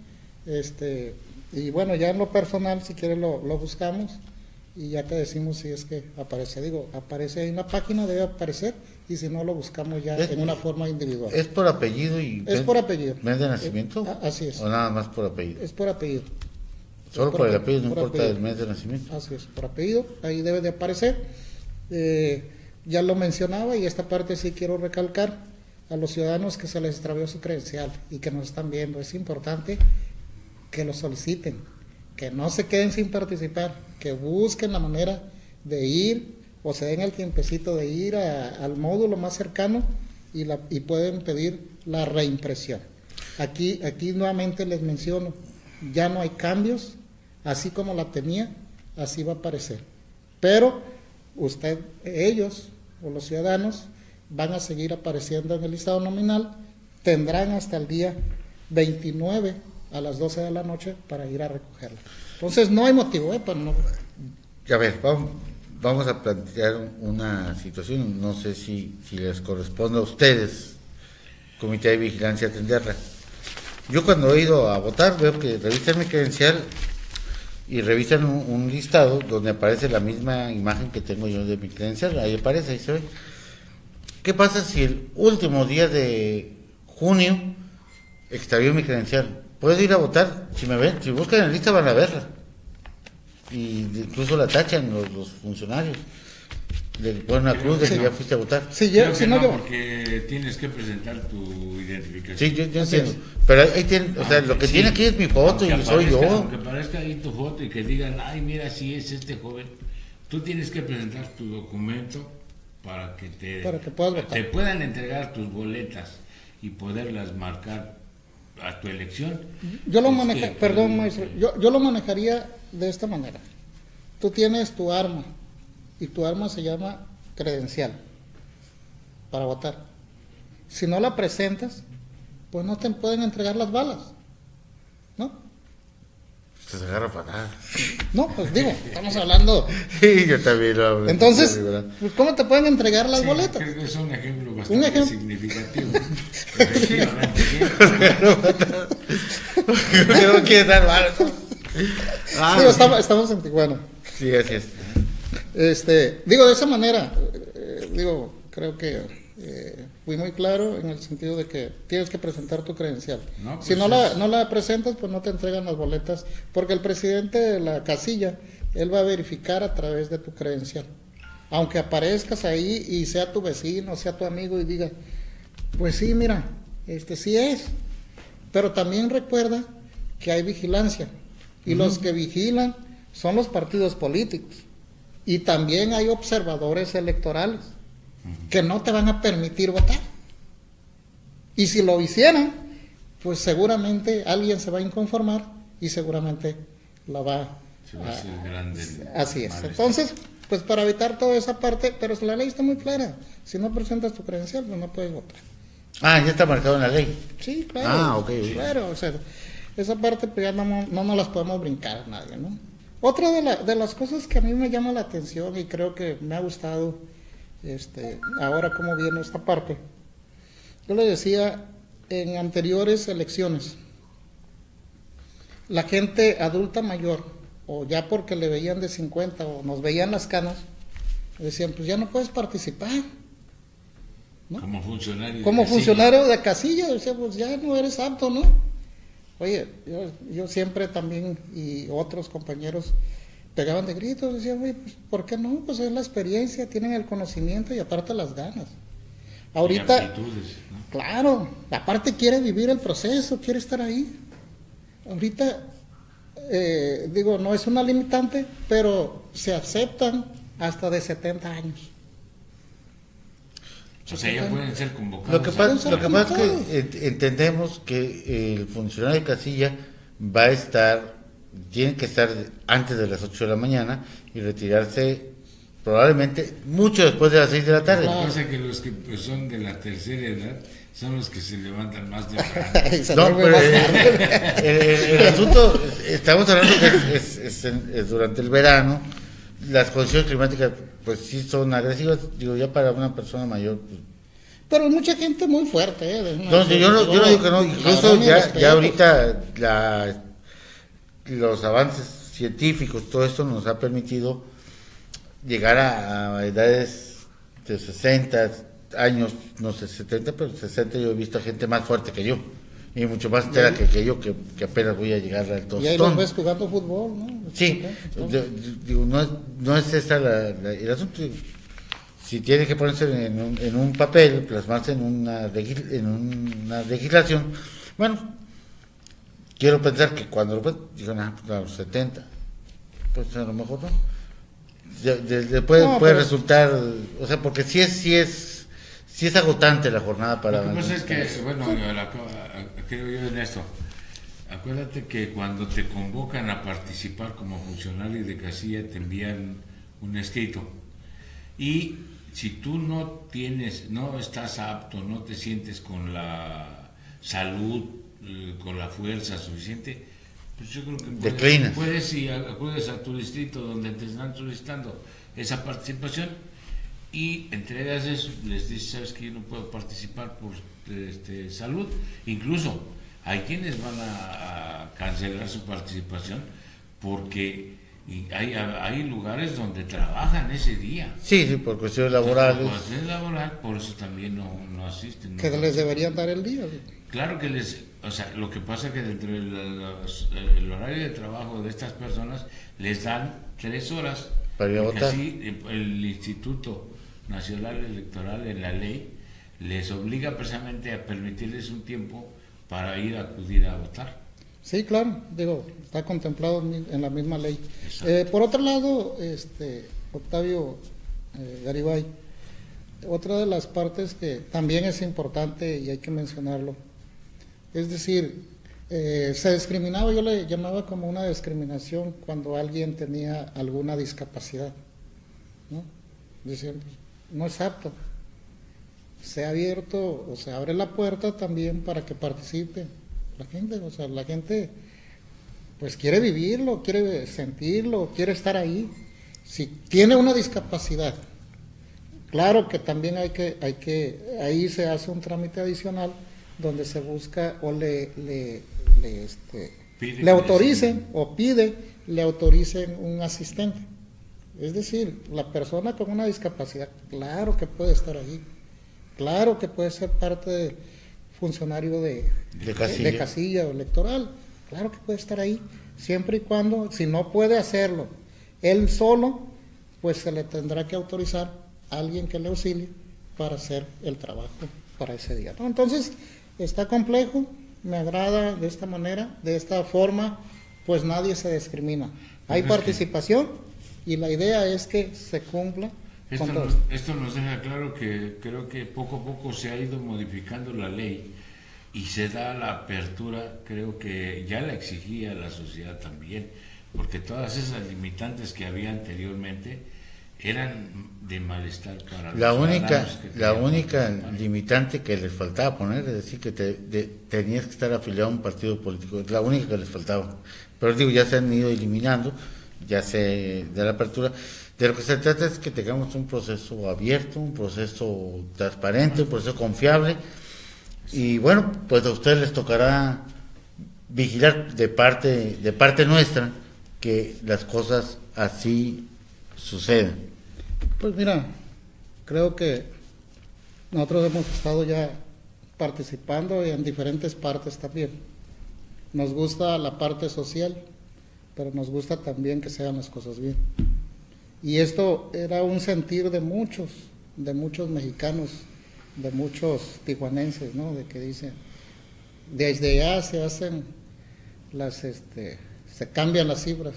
Este, y bueno, ya en lo personal, si quieres lo, lo buscamos y ya te decimos si es que aparece. Digo, aparece en la página, debe aparecer, y si no lo buscamos ya
Es-
en una forma individual.
¿Es por apellido y
Es
mes-
por apellido.
mes de nacimiento?
Eh, a- así es.
¿O nada más por apellido?
Es por apellido.
Solo
es
por el
por-
apellido, no
por
importa
apellido.
el mes de nacimiento.
Así es, por apellido, ahí debe de aparecer. Eh, ya lo mencionaba, y esta parte sí quiero recalcar a los ciudadanos que se les extravió su credencial y que nos están viendo. Es importante que lo soliciten, que no se queden sin participar, que busquen la manera de ir o se den el tiempecito de ir a- al módulo más cercano y, la, y pueden pedir la reimpresión. Aquí, aquí nuevamente les menciono, ya no hay cambios, así como la tenía, así va a aparecer. Pero usted, ellos o los ciudadanos van a seguir apareciendo en el listado nominal, tendrán hasta el día veintinueve a las doce de la noche para ir a recogerla. Entonces no hay motivo, ¿eh? Para no...
A ver, vamos, vamos a plantear una situación, no sé si, si les corresponde a ustedes, Comité de Vigilancia, atenderla. Yo cuando he ido a votar veo que revisan mi credencial y revisan un, un listado donde aparece la misma imagen que tengo yo de mi credencial, ahí aparece, ahí se ve. ¿Qué pasa si el último día de junio extravió mi credencial? Puedo ir a votar, si me ven, si buscan en la lista van a verla. Y incluso la tachan los, los funcionarios. Le ponen una cruz de que ya fuiste a votar.
Si, yo-
Creo
si
que
no,
no,
yo...
porque tienes que presentar tu identificación.
Sí, yo, yo
Así
entiendo.
es.
Pero ahí tienen, o sea, lo que
Sí.
tiene aquí es mi foto
Aunque
y soy
aparezca-
yo.
Aunque aparezca ahí tu foto y que digan, ay, mira, si es este joven, tú tienes que presentar tu documento para que te,
Para que puedas votar.
te puedan entregar tus boletas y poderlas marcar a tu elección.
Yo lo
Es
maneja,
que-
perdón maestro, yo, yo lo manejaría de esta manera. Tú tienes tu arma y tu arma se llama credencial para votar. Si no la presentas, pues no te pueden entregar las balas, ¿no?
Se agarra fatal.
No, pues digo, estamos hablando.
Sí, yo también lo hablo.
Entonces,
Sí, ¿verdad?
pues ¿cómo te pueden entregar las
Sí,
boletas?
Creo que es un ejemplo bastante
ejemplo.
significativo. Efectivamente, sí.
No quiere dar balas. Ah,
Digo,
sí.
estamos, estamos en Tijuana.
Sí, así es.
Este, digo, de esa manera, eh, digo, creo que eh, fui muy claro en el sentido de que tienes que presentar tu credencial.
No, pues
si no la,
es-
no la presentas, pues no te entregan las boletas, porque el presidente de la casilla, él va a verificar a través de tu credencial. Aunque aparezcas ahí y sea tu vecino, sea tu amigo y diga, pues sí, mira, este sí es. Pero también recuerda que hay vigilancia, y los que vigilan son los partidos políticos. Y también hay observadores electorales que no te van a permitir votar. Y si lo hicieran, pues seguramente alguien se va a inconformar y seguramente la va
Se va a hacer grande el
Así es.
malestar.
Entonces, pues para evitar toda esa parte, pero la ley está muy clara. Si no presentas tu credencial, pues no puedes votar.
Ah, ya está marcado en la ley.
Sí, claro.
Ah, ok, ok.
Claro, o sea, esa parte pues ya no, no nos las podemos brincar a nadie, ¿no? Otra de, la, de las cosas que a mí me llama la atención y creo que me ha gustado, este, ahora cómo viene esta parte, yo le decía en anteriores elecciones, la gente adulta mayor, o ya porque le veían de cincuenta o nos veían las canas, decían, pues ya no puedes participar. ¿No?
Como funcionario.
Como
de
funcionario de casilla, decía, pues ya no eres apto, ¿no? Oye, yo, yo siempre también, y otros compañeros, pegaban de gritos, decían, oye, pues, ¿por qué no? Pues es la experiencia, tienen el conocimiento y aparte las ganas.
Y
Ahorita,
aptitudes, ¿no?
claro, aparte quiere vivir el proceso, quiere estar ahí. Ahorita, eh, digo, no es una limitante, pero se aceptan hasta de setenta años.
O sea, ya pueden ser convocados.
Lo que pasa,
Vamos a
lo que pasa es
convocados.
que ent- entendemos que el funcionario de casilla va a estar, tiene que estar antes de las ocho de la mañana y retirarse probablemente mucho después de las seis de la tarde.
Lo que pasa es que los que pues, son de la tercera edad son los que se levantan más temprano.
Y se
No,
duerme
pero
más
el,
tarde.
el- el- el asunto, estamos hablando que es, es- es en- es durante el verano, las condiciones climáticas pues sí son agresivas, digo, ya para una persona mayor. Pues,
Pero hay mucha gente muy fuerte, ¿eh? De una-
no, yo, no, yo no digo que no,
la
incluso
verdad, mis
ya,
respetos.
ya ahorita la los avances científicos, todo esto nos ha permitido llegar a, a edades de sesenta años, no sé, setenta, pero sesenta. Yo he visto a gente más fuerte que yo y mucho más entera que, que yo, que, que apenas voy a llegar al tostón.
Y ahí los ves jugando fútbol, ¿no?
Sí, yo, digo, no es, no es esa la, la, el asunto. Si tiene que ponerse en un, en un papel, plasmarse en una, en una legislación, bueno, quiero pensar que cuando lo digan, ah, pues a los setenta, pues a lo mejor no. De, de, de puede, no, puede pero... resultar, o sea, porque sí es, sí es, sí es agotante la jornada para...
Lo que pasa es que, bueno, yo la, creo yo en esto, acuérdate que cuando te convocan a participar como funcionario de casilla te envían un escrito y si tú no tienes, no estás apto, no te sientes con la salud, con la fuerza suficiente, pues yo creo que puedes, puedes y acudes a tu distrito donde te están solicitando esa participación y entregas eso, les dices, sabes que yo no puedo participar por este, salud, incluso hay quienes van a, a cancelar su participación porque hay, hay lugares donde trabajan ese día.
Sí, sí, por cuestiones laborales.
Por cuestiones laborales, por eso también no, no asisten.
Que
no
les deberían dar el día.
Claro que les, o sea, lo que pasa es que dentro del el horario de trabajo de estas personas les dan tres horas
para ir a votar.
Así el Instituto Nacional Electoral en la ley les obliga precisamente a permitirles un tiempo para ir a acudir a votar.
Sí, claro, digo, está contemplado en la misma ley. Eh, por otro lado, este Octavio eh, Garibay, otra de las partes que también es importante y hay que mencionarlo, es decir, eh, se discriminaba, yo le llamaba como una discriminación cuando alguien tenía alguna discapacidad, ¿no? Decían, pues, no es apto. Se ha abierto o se abre la puerta también para que participe la gente, o sea, la gente pues quiere vivirlo, quiere sentirlo, quiere estar ahí. Si tiene una discapacidad, claro que también hay que, hay que, ahí se hace un trámite adicional donde se busca o le, le, le, este, le autoricen o pide, le autoricen un asistente. Es decir, la persona con una discapacidad, claro que puede estar ahí, claro que puede ser parte de funcionario de,
de, casilla.
de casilla o electoral, claro que puede estar ahí, siempre y cuando, si no puede hacerlo él solo, pues se le tendrá que autorizar a alguien que le auxilie para hacer el trabajo para ese día, ¿no? Entonces, está complejo, me agrada de esta manera, de esta forma, pues nadie se discrimina. Hay participación y la idea es que se cumpla.
Esto nos, esto nos deja claro que creo que poco a poco se ha ido modificando la ley y se da la apertura, creo que ya la exigía la sociedad también, porque todas esas limitantes que había anteriormente eran de malestar para
la
los
única
que
la única limitante que les faltaba poner, es decir, que te, de, tenías que estar afiliado a un partido político, es la única que les faltaba, pero digo, ya se han ido eliminando, ya se da la apertura. De lo que se trata es que tengamos un proceso abierto, un proceso transparente, un proceso confiable, y bueno, pues a ustedes les tocará vigilar de parte, de parte nuestra que las cosas así sucedan.
Pues mira, creo que nosotros hemos estado ya participando en diferentes partes también. Nos gusta la parte social, pero nos gusta también que se hagan las cosas bien. Y esto era un sentir de muchos, de muchos mexicanos, de muchos tijuanenses, ¿no? De que dicen, desde allá se hacen las, este, se cambian las cifras.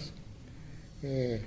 Eh,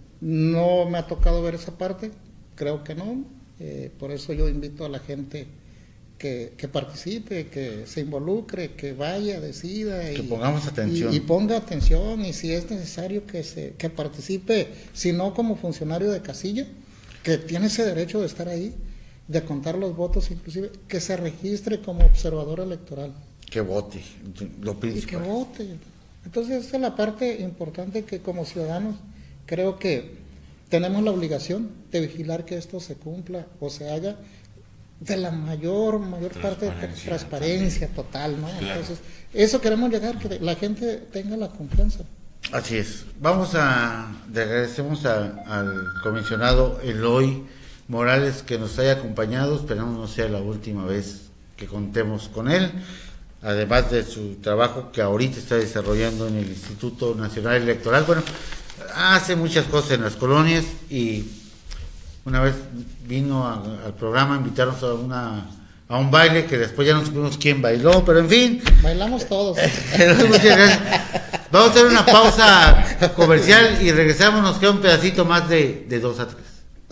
no me ha tocado ver esa parte, creo que no. Eh, por eso yo invito a la gente que, que participe, que se involucre, que vaya, decida
que
y,
pongamos atención
y, y ponga atención, y si es necesario que se que participe, si no como funcionario de casilla, que tiene ese derecho de estar ahí, de contar los votos, inclusive que se registre como observador electoral,
que vote, lo principal.
y que vote. Entonces esa es la parte importante que como ciudadanos creo que tenemos la obligación de vigilar que esto se cumpla o se haga de la mayor mayor parte de transparencia total, ¿no? Claro. Entonces, eso queremos llegar, que la gente tenga la confianza
Así es. Vamos a, le agradecemos a, al comisionado Eloy Morales que nos haya acompañado, esperamos no sea la última vez que contemos con él, además de su trabajo que ahorita está desarrollando en el Instituto Nacional Electoral. Bueno, hace muchas cosas en las colonias y una vez vino a, al programa a invitarnos a una a un baile que después ya no supimos quién bailó, pero en fin.
Bailamos todos.
Muchas gracias. Vamos a hacer una pausa comercial y regresamos, nos queda un pedacito más de, de dos a tres.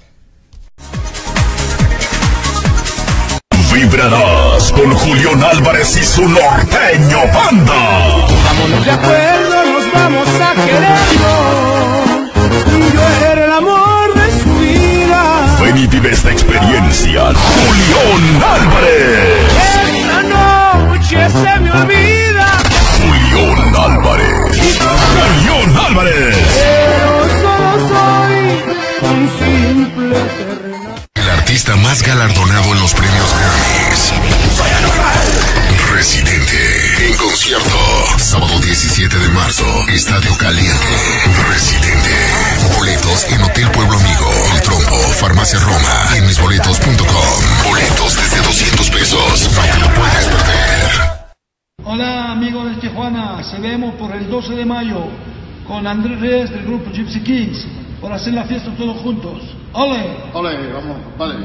Vibrarás con Julián Álvarez y su norteño banda.
Vámonos de acuerdo, nos vamos a querernos. Yo era el amor de su vida.
Ven y vive esta experiencia, Julián Álvarez.
Esta noche se me olvida.
Julián Álvarez. Julián Álvarez.
Pero solo soy un simple terrenal.
El artista más galardonado en los premios Grammys. Residente. En concierto. Sábado diecisiete de marzo. Estadio Caliente. Residente. Boletos en Hotel Pueblo Amigo. El Trompo. Farmacia Roma. Y en mis boletos punto com. Boletos desde doscientos pesos. No te lo puedes perder.
Hola amigos de Tijuana, se vemos por el doce de mayo con Andrés Reyes del grupo Gypsy Kings por hacer la fiesta todos juntos. ¡Ole!
Ole, vamos, vale.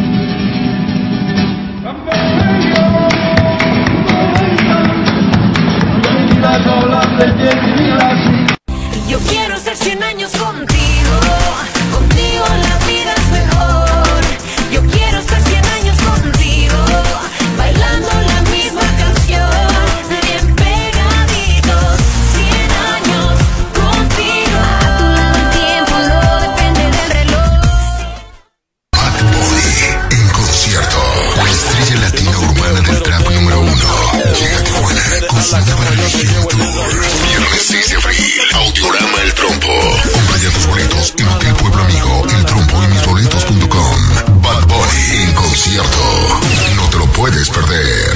Yo quiero ser cien años contigo, contigo la vida es mejor. Yo quiero ser cien años contigo, bailando la misma canción, bien pegaditos, cien años contigo. A tu lado el tiempo no depende del reloj.
Bad Bunny en concierto. La estrella latina urbana del trap número uno. Llega a Tijuana con su nueva religión tour. Viernes seis de abril. Audiorama El Trompo. Compra ya tus boletos en Hotel Pueblo Amigo, El Trompo y mis boletos punto com. Bad Bunny en concierto. No te lo puedes perder.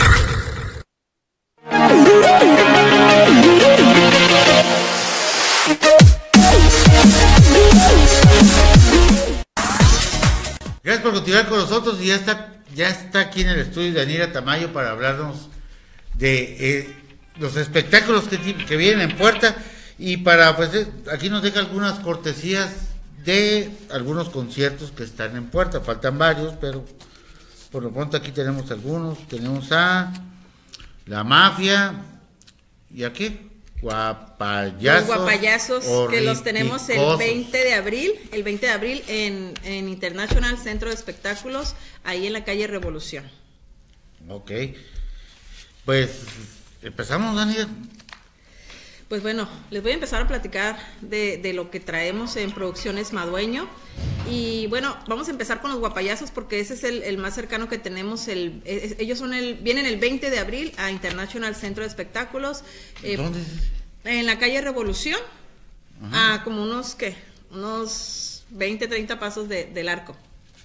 Gracias por continuar con nosotros y ya está, ya está aquí en el estudio Danira Tamayo para hablarnos de eh, los espectáculos que, que vienen en puerta y para pues aquí nos deja algunas cortesías de algunos conciertos que están en puerta, faltan varios, pero por lo pronto aquí tenemos algunos, tenemos a La Mafia y aquí Guapayazos.
Los Guapayazos que los tenemos el veinte de abril, el veinte de abril en, en International Centro de Espectáculos, ahí en la calle Revolución.
Ok, pues empezamos, Daniel.
Pues bueno, les voy a empezar a platicar de, de lo que traemos en Producciones Madueño. Y bueno, vamos a empezar con los Guapayazos porque ese es el, el más cercano que tenemos. El, es, ellos son el, vienen el veinte de abril a International Centro de Espectáculos. Eh,
¿Dónde es?
En la calle Revolución,
Ajá.
a como unos, ¿qué? Unos veinte, treinta pasos de, del Arco.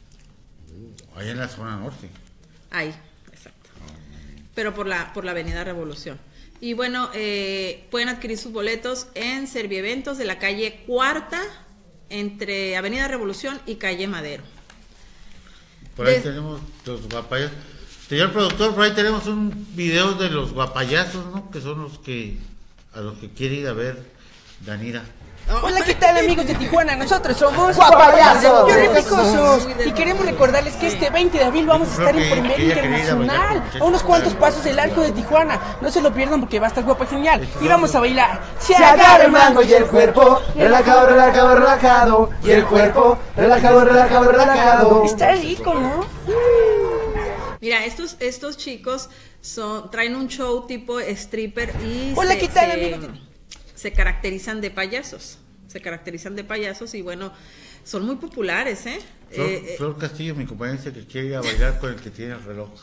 Uh, ahí en la zona norte.
Ahí, exacto. Pero por la, por la avenida Revolución. Y bueno, eh, pueden adquirir sus boletos en Servieventos de la calle Cuarta, entre Avenida Revolución y calle Madero.
Por ahí
de...
tenemos los Guapayazos. Señor productor, por ahí tenemos un video de los Guapayazos, ¿no? Que son los que, a los que quiere ir a ver Danira.
Hola, ¿qué tal amigos de Tijuana? Nosotros somos
Guapayazos.
¡Qué ricosos! Y queremos recordarles que este veinte de abril vamos a estar en Primer Internacional, a unos cuantos pasos del Arco de Tijuana. No se lo pierdan porque va a estar guapo genial. Y vamos a bailar.
Se agarra el mango y el cuerpo, relajado, relajado, relajado. Y el cuerpo, relajado, relajado, relajado.
Está rico, ¿no?
Mira, estos, estos chicos son, traen un show tipo stripper y
Hola,
se,
¿qué tal,
se,
amigos?
se caracterizan de payasos. Se caracterizan de payasos y bueno, son muy populares, ¿eh?
Flor,
eh,
Flor Castillo, mi compañera, dice que quiere ir a bailar con el que tiene el reloj.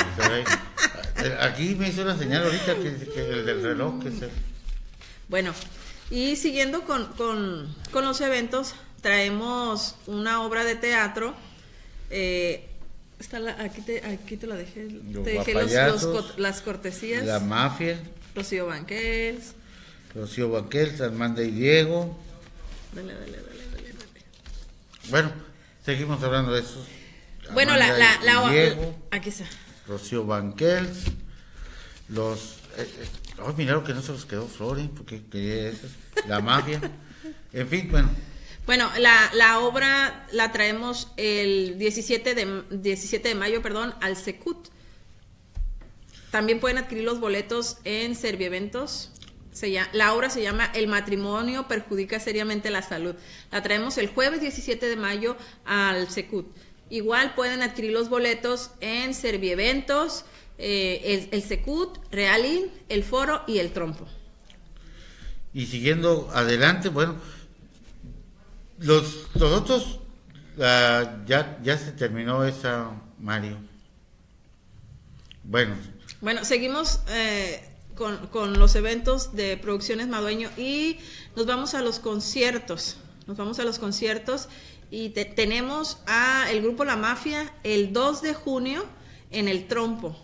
Aquí me hizo una señal ahorita que, que el del reloj que es el...
Bueno, y siguiendo con, con, con los eventos, traemos una obra de teatro. Eh, está la, aquí, te, aquí te la dejé.
Los
te dejé los, los, las cortesías.
La Mafia.
Rocío Banquels.
Rocío Banquels, Armanda y Diego.
Dale, dale, dale, dale, dale.
Bueno, seguimos hablando de esos.
Bueno, la,
Armanda
la,
y
la,
Diego,
aquí está.
Rocío Banquels, los... Eh, eh, oh, mira lo que no se los quedó Flores, porque quería eso, la mafia. En fin, bueno.
Bueno, la, la obra la traemos el diecisiete de mayo, perdón, al Secut. También pueden adquirir los boletos en Servieventos. Se llama, la obra se llama El matrimonio perjudica seriamente la salud. La traemos el jueves diecisiete de mayo al Secut. Igual pueden adquirir los boletos en Servieventos, eh, el, el Secut, Realín, el Foro y el Trompo.
Y siguiendo adelante, bueno, los, los otros, uh, ya, ya se terminó esa, Mario. Bueno.
Bueno, seguimos eh, con, con los eventos de Producciones Madueño y nos vamos a los conciertos. Nos vamos a los conciertos y te, tenemos a el grupo La Mafia el dos de junio en el Trompo.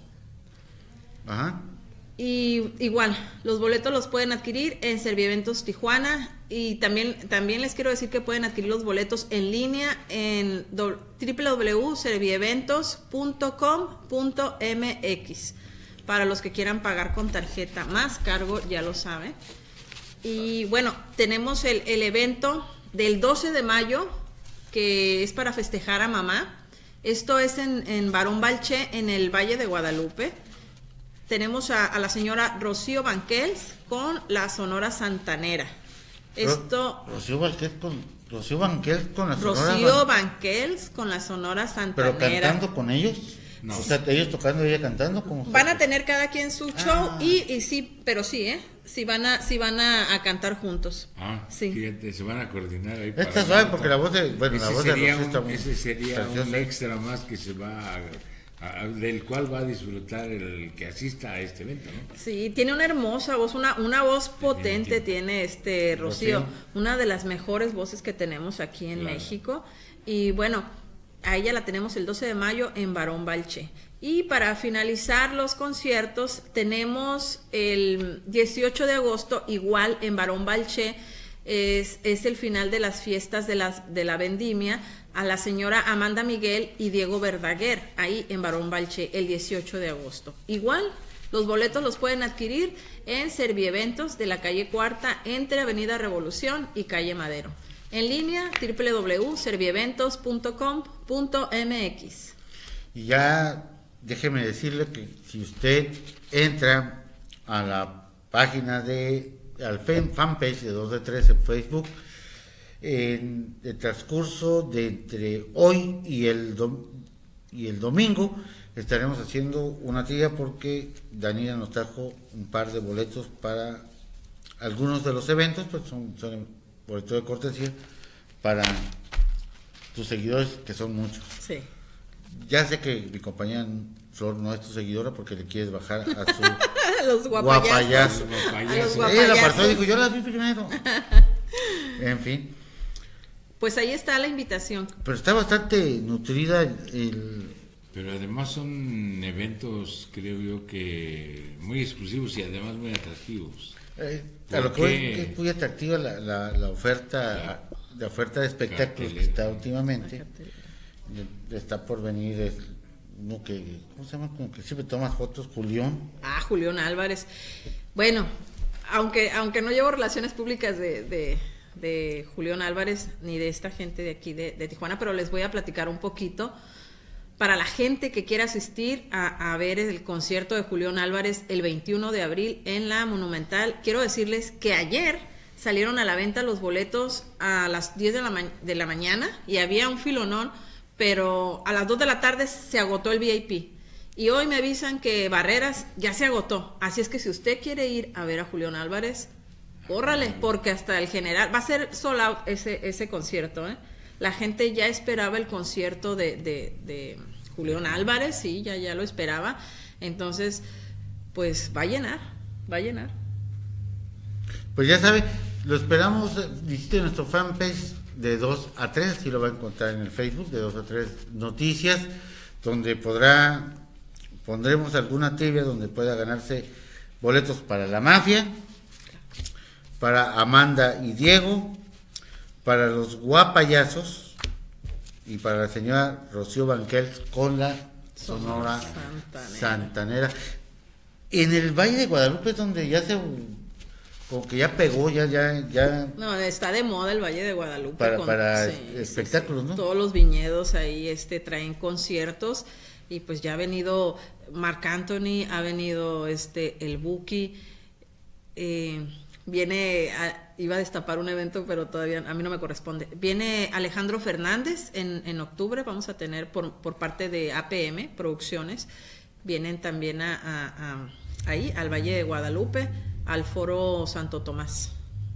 Ajá.
Y igual, los boletos los pueden adquirir en Servieventos Tijuana y también, también les quiero decir que pueden adquirir los boletos en línea en doble u doble u doble u punto servieventos punto com punto m x para los que quieran pagar con tarjeta más cargo, ya lo saben. Y bueno, tenemos el, el evento del doce de mayo que es para festejar a mamá. Esto es en, en Barón Balché, en el Valle de Guadalupe. Tenemos a, a la señora Rocío Banquels con la Sonora Santanera. Esto...
Rocío Banquels con, Rocío Banquels con la Sonora...
Rocío Banquels con la Sonora Santanera.
¿Pero cantando con ellos? No. O sea, ellos tocando y ella cantando. ¿Cómo
van a tener cada quien su show ah. y, y sí, pero sí, ¿eh? Sí van a, sí van a, a cantar juntos.
Ah,
sí.
Fíjate, se van a coordinar ahí.
Esta suave porque la voz de... Bueno,
ese
la voz
sería
de Rocío
un, Ese sería un extra más que se va a... del cual va a disfrutar el que asista a este evento, ¿no?
Sí, tiene una hermosa voz, una, una voz potente tiene este Rocío, Rocío, una de las mejores voces que tenemos aquí en claro. México, y bueno, a ella la tenemos el doce de mayo en Barón Balché. Y para finalizar los conciertos, tenemos el dieciocho de agosto, igual en Barón Balché, es, es el final de las fiestas de, las, de la vendimia, a la señora Amanda Miguel y Diego Verdaguer, ahí en Barón Balché, el dieciocho de agosto. Igual, los boletos los pueden adquirir en Servieventos de la calle Cuarta, entre Avenida Revolución y calle Madero. En línea, doble u doble u doble u punto servieventos punto com punto m x.
Y ya, déjeme decirle que si usted entra a la página de, al fanpage de dos de tres en Facebook, en el transcurso de entre hoy y el dom y el domingo estaremos haciendo una tira porque Daniela nos trajo un par de boletos para algunos de los eventos, pues son, son boletos de cortesía para tus seguidores, que son muchos.
Sí.
Ya sé que mi compañera Flor no es tu seguidora porque le quieres bajar a su
los guapayazos.
guapayazos. Ella la apartó y dijo, yo la vi primero. En fin.
Pues ahí está la invitación.
Pero está bastante nutrida el...
Pero además son eventos, creo yo, que muy exclusivos y además muy atractivos.
Eh, a lo que voy es que es muy atractiva la, la, la oferta la, la oferta de espectáculos que está últimamente. Está por venir es uno que, ¿cómo se llama? Como que siempre tomas fotos, Julián.
Ah, Julián Álvarez. Bueno, aunque aunque no llevo relaciones públicas de... de... de Julián Álvarez ni de esta gente de aquí de, de Tijuana, pero les voy a platicar un poquito para la gente que quiera asistir a, a ver el concierto de Julián Álvarez el veintiuno de abril en la Monumental. Quiero decirles que ayer salieron a la venta los boletos a las diez de la, ma de la mañana y había un filonón, pero a las dos de la tarde se agotó el V I P. Y hoy me avisan que Barreras ya se agotó. Así es que si usted quiere ir a ver a Julián Álvarez, córrale, porque hasta el general va a ser sold out ese, ese concierto, ¿eh? La gente ya esperaba el concierto de, de, de Julián Álvarez, sí, ya, ya lo esperaba. Entonces, pues va a llenar, va a llenar.
Pues ya sabe, lo esperamos, visite nuestro fanpage de dos a tres, así lo va a encontrar en el Facebook, de dos a tres Noticias, donde podrá, pondremos alguna trivia donde pueda ganarse boletos para La Mafia, para Amanda y Diego, para los guapayazos y para la señora Rocío Banquels con la Sonora Santanera. Santanera. En el Valle de Guadalupe es donde ya se, como que ya pegó, ya, ya, ya.
No, está de moda el Valle de Guadalupe.
Para,
con,
para
sí,
espectáculos,
sí, sí.
¿no?
Todos los viñedos ahí este, traen conciertos y pues ya ha venido Marc Anthony, ha venido este el Buki, eh, viene, a, iba a destapar un evento, pero todavía a mí no me corresponde. Viene Alejandro Fernández en, en octubre, vamos a tener por, por parte de A P M Producciones, vienen también a, a, a, ahí, al Valle de Guadalupe, al Foro Santo Tomás.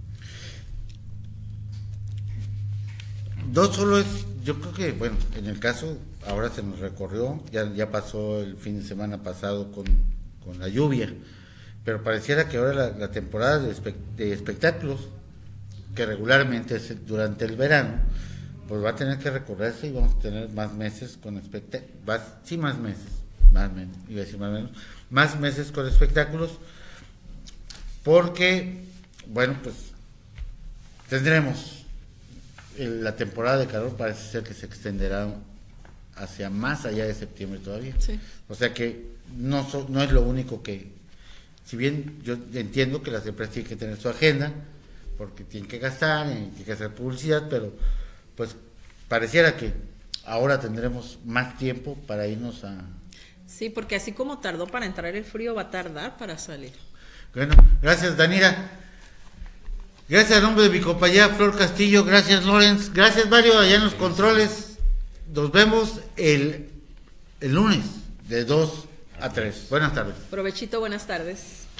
No solo es, yo creo que, bueno, en el caso, ahora se nos recorrió, ya, ya pasó el fin de semana pasado con, con la lluvia, pero pareciera que ahora la, la temporada de, espe, de espectáculos, que regularmente es durante el verano, pues va a tener que recorrerse y vamos a tener más meses con espectáculos, sí, más meses, más menos, iba a decir más menos, más meses con espectáculos, porque, bueno, pues tendremos la temporada de calor, parece ser que se extenderá hacia más allá de septiembre todavía.
Sí.
O sea que no, so, no es lo único que, si bien yo entiendo que las empresas tienen que tener su agenda, porque tienen que gastar, tienen que hacer publicidad, pero pues pareciera que ahora tendremos más tiempo para irnos a...
Sí, porque así como tardó para entrar el frío, va a tardar para salir.
Bueno, gracias Danira. Gracias a nombre de mi compañera Flor Castillo, gracias Lorenz, gracias Mario allá en los controles. Nos vemos el, el lunes de dos a tres. Buenas tardes.
Provechito, buenas tardes.